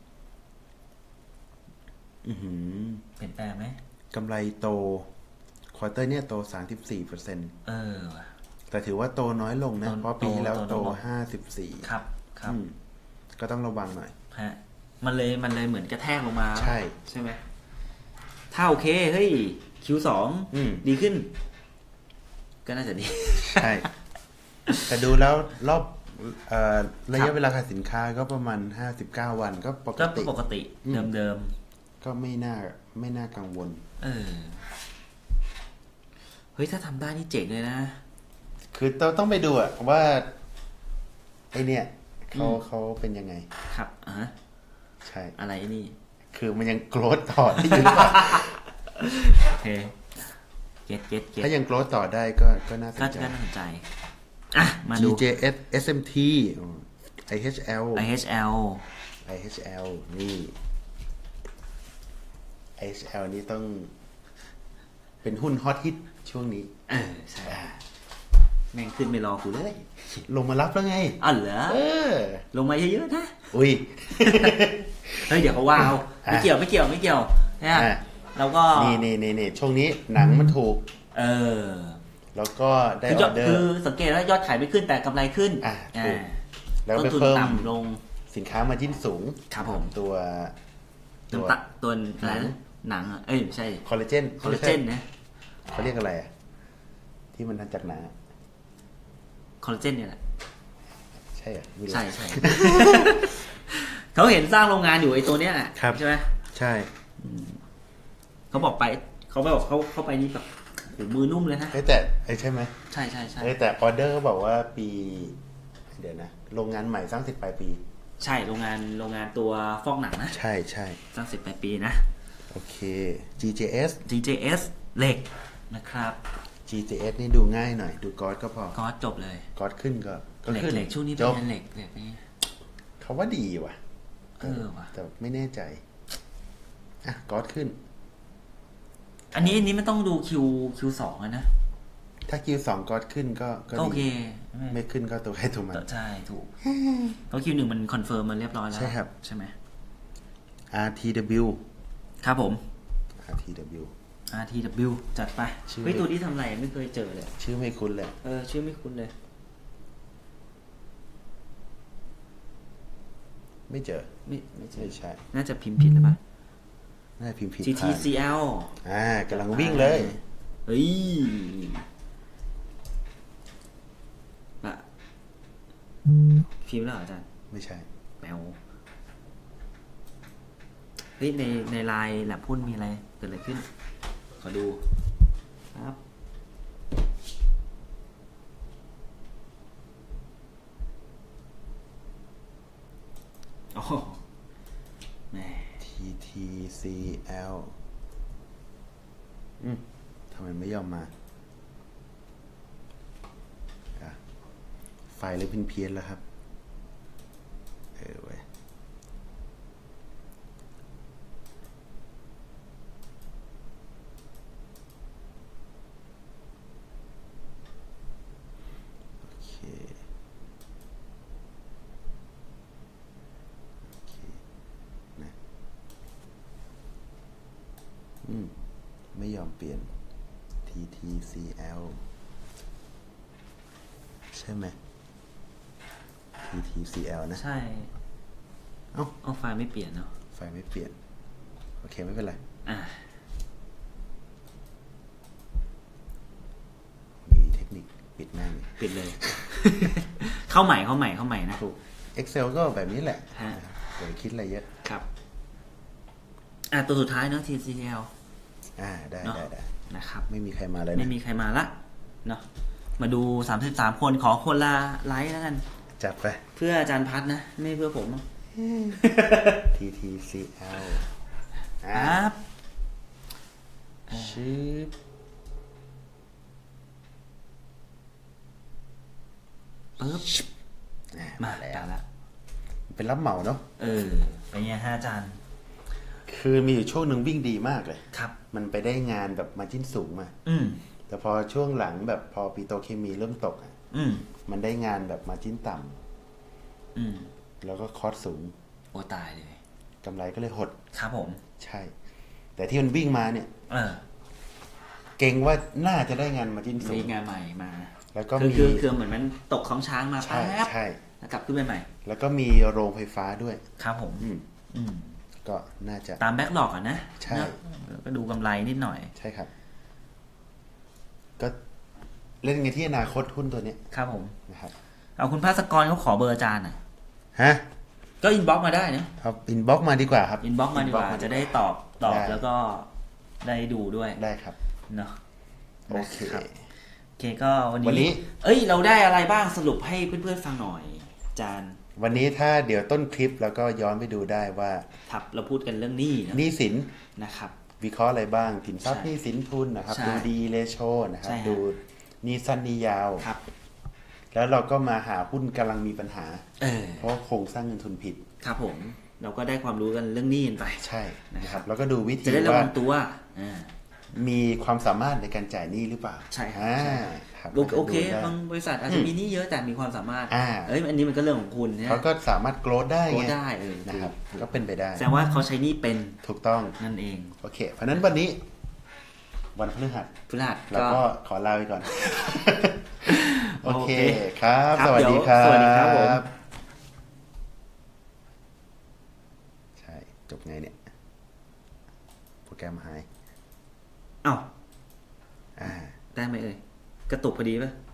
อือหือเปลี่ยนแปลงไหมกำไรโตคควอเตอร์เนี่ยโต สามสิบสี่เปอร์เซ็นต์เออแต่ถือว่าโตน้อยลงนะเพราะปีที่แล้วโตห้าสิบสี่ครับครับก็ต้องระวังหน่อยฮะมันเลยมันเลยเหมือนกระแทกลงมาใช่ใช่ไหมถ้าโอเคเฮ้ย คิว สอง ดีขึ้นก็น่าจะดีใช่แต่ดูแล้วรอบระยะเวลาขายสินค้าก็ประมาณห้าสิบเก้าวันก็ปกติก็ปกติเดิมๆก็ไม่น่าไม่น่ากังวลเออเฮ้ยถ้าทำได้นี่เจ๋งเลยนะคือต้องต้องไปดูอะว่าไอเนี่ยเขาเขาเป็นยังไงครับอ่าใช่อะไรนี่คือมันยังโกรธต่อได้อยู่โอเคเก็ตเก็ตเก็ตถ้ายังโกรธต่อได้ก็ก็น่าสนใจก็น่าสนใจอ่ะมาดูจี เจ เอส เอส เอ็ม ที ไอ เอช แอลไอ เอช แอลไอ เอช แอล นี่ ไอ เอช แอล นี่ต้องเป็นหุ้นฮอตฮิตช่วงนี้เออใช่แม่งขึ้นไม่รอกูเลยลงมารับแล้วไงอ๋อเหรอเออลงมาเยอะๆนะอุ้ยเฮ้ยเดี๋ยวเขาว่าเอาไม่เกี่ยวไม่เกี่ยวไม่เกี่ยวนะเราก็นี่นี่นี่นี่ช่วงนี้หนังมันถูกเออแล้วก็ได้ออเดอร์คือสังเกตว่ายอดขายไม่ขึ้นแต่กำไรขึ้นอ่าถูกแล้วไปเพิ่มลงสินค้ามาจิ้นสูงครับผมตัวตัวตัวอะไรหนังเอ้ยไม่ใช่คอลลาเจนคอลลาเจนนะเขาเรียกอะไรอ่ะที่มันทำจากหนังคอลลาเจนเนี่ยแหละใช่อ่ะใช่ใช่เขาเห็นสร้างโรงงานอยู่ไอ้ตัวเนี้ยใช่ไหมใช่เขาบอกไปเขาไปบอกเขาเข้าไปนี่แบบมือนุ่มเลยนะแต่ใช่ไหมใช่ใช่ใช่แต่ออเดอร์เขาบอกว่าปีเดี๋ยวนะโรงงานใหม่สร้างสิบปลายปีใช่โรงงานโรงงานตัวฟอกหนังนะใช่ใช่สร้างสิบปลายปีนะโอเค จี เจ เอสจี เจ เอส เหล็กนะครับจี เจ เอส นี่ดูง่ายหน่อยดูก๊อดก็พอก๊อดจบเลยก๊อดขึ้นก็เหล็กเหล็กช่วงนี้เป็นเหล็กเหล็กนี่เขาว่าดีว่ะเออว่ะแต่ไม่แน่ใจอ่ะก๊อดขึ้นอันนี้อันนี้ไม่ต้องดูคิวคิวสองนะถ้าคิวสองก๊อดขึ้นก็ก็โอเคไม่ขึ้นก็ตัวให้ถูกมันใช่ถูกเพราะคิวหนึ่งมันคอนเฟิร์มมันเรียบร้อยแล้วใช่ครับใช่ไหมอาร์ ที ดับเบิลยูครับผมอาร์ ที ดับเบิลยูอาร์ ที ดับเบิลยู จัดไปเฮ้ยตัวนี้ทำไรไม่เคยเจอเลยชื่อไม่คุ้นเลยเออชื่อไม่คุ้นเลยไม่เจอไม่ไม่ใช่ใช่น่าจะพิมพ์ผิดหรือเปล่าน่าพิมพ์ผิดจี ที ซี แอลอ่ากำลังวิ่งเลยเฮ้ยอะพิมพ์แล้วอาจารย์ไม่ใช่แมวเฮ้ยในในไลน์แลบพุ่นมีอะไรเกิดอะไรขึ้นขอดูครับโอ้แม่ที ที ซี แอล อืมทำไมไม่ยอมมาไฟเลยเพี้ยนๆแล้วครับเออเว้ยโอเคโอเคนะอืมไม่ยอมเปลี่ยน ที ที ซี แอล ใช่ไหม ที ที ซี แอล นะใช่เอ้าเอาไฟล์ไม่เปลี่ยนเนาะไฟล์ไม่เปลี่ยนโอเคไม่เป็นไรอ่ามีเทคนิคปิดแม่งปิดเลย เข้าใหม่เข้าใหม่เข้าใหม่นะถูก Excel ก็แบบนี้แหละอย่าไปคิดอะไรเยอะครับอ่าตัวสุดท้ายเนาะ ที ที ซี แอลอ่าได้ได้ได้นะครับไม่มีใครมาเลยไม่มีใครมาละเนาะมาดูสามสิบสามคนขอคนละไลค์แล้วกันจัดไปเพื่ออาจารย์พัฒนะไม่เพื่อผมที ที ซี แอลครับชื่อปึ๊บมาแล้วเป็นรับเหมาเนาะเออเป็นไงฮะอาจารย์คือมีอยู่ช่วงหนึ่งวิ่งดีมากเลยครับมันไปได้งานแบบมาจิ้นสูงมาอืมแต่พอช่วงหลังแบบพอปิโตรเคมีเริ่มตกอ่ะอืมมันได้งานแบบมาจิ้นต่ำอืมแล้วก็คอสสูงโอ้ตายเลยกำไรก็เลยหดครับผมใช่แต่ที่มันวิ่งมาเนี่ยเออเก่งว่าน่าจะได้งานมาจิ้นสูงมีงานใหม่มาแล้วก็มีคือคือเหมือนมันตกของช้างมาแป๊บใช่กลับขึ้นไปใหม่แล้วก็มีโรงไฟฟ้าด้วยครับผมอืมก็น่าจะตามแบ็คหลอกอ่ะนะใช่ก็ดูกำไรนิดหน่อยใช่ครับก็เล่นไงที่อนาคตหุ้นตัวนี้ครับผมนะครับเอาคุณภาสกรเขาขอเบอร์อาจารย์อ่ะฮะก็อินบ็อกซ์มาได้นะครับอินบ็อกซ์มาดีกว่าครับอินบ็อกซ์มาดีกว่าจะได้ตอบตอบแล้วก็ได้ดูด้วยได้ครับเนาะโอเคโอเคก็วันนี้เอ้ยเราได้อะไรบ้างสรุปให้เพื่อนๆฟังหน่อยอาจารย์วันนี้ถ้าเดี๋ยวต้นคลิปแล้วก็ย้อนไปดูได้ว่าครับเราพูดกันเรื่องหนี้หนี้สินนะครับวิเคราะห์อะไรบ้างสินทรัพย์หนี้สินทุนนะครับดูดีเรโชนะครับดูหนี้สั้นหนี้ยาวครับแล้วเราก็มาหาหุ้นกำลังมีปัญหาเออเพราะโครงสร้างเงินทุนผิดครับผมเราก็ได้ความรู้กันเรื่องหนี้กันไปใช่นะครับแล้วก็ดูวิธีจะได้ระวังตัวมีความสามารถในการจ่ายหนี้หรือเปล่าใช่ครับโอเคบางบริษัทอาจจะมีหนี้เยอะแต่มีความสามารถเอ้ยอันนี้มันก็เรื่องของคุณเนี่ยเขาก็สามารถโกรธได้ไงได้เออนะครับก็เป็นไปได้แสดงว่าเขาใช้หนี้เป็นถูกต้องนั่นเองโอเคเพราะนั้นวันนี้วันพฤหัสพฤหัสแล้วก็ขอลาไปก่อนโอเคครับสวัสดีครับสวัสดีครับผมใช่จบไงเนี่ยโปรแกรมหายอ้าวได้ไหมเอ่ยกระตุกพอดีป่ะ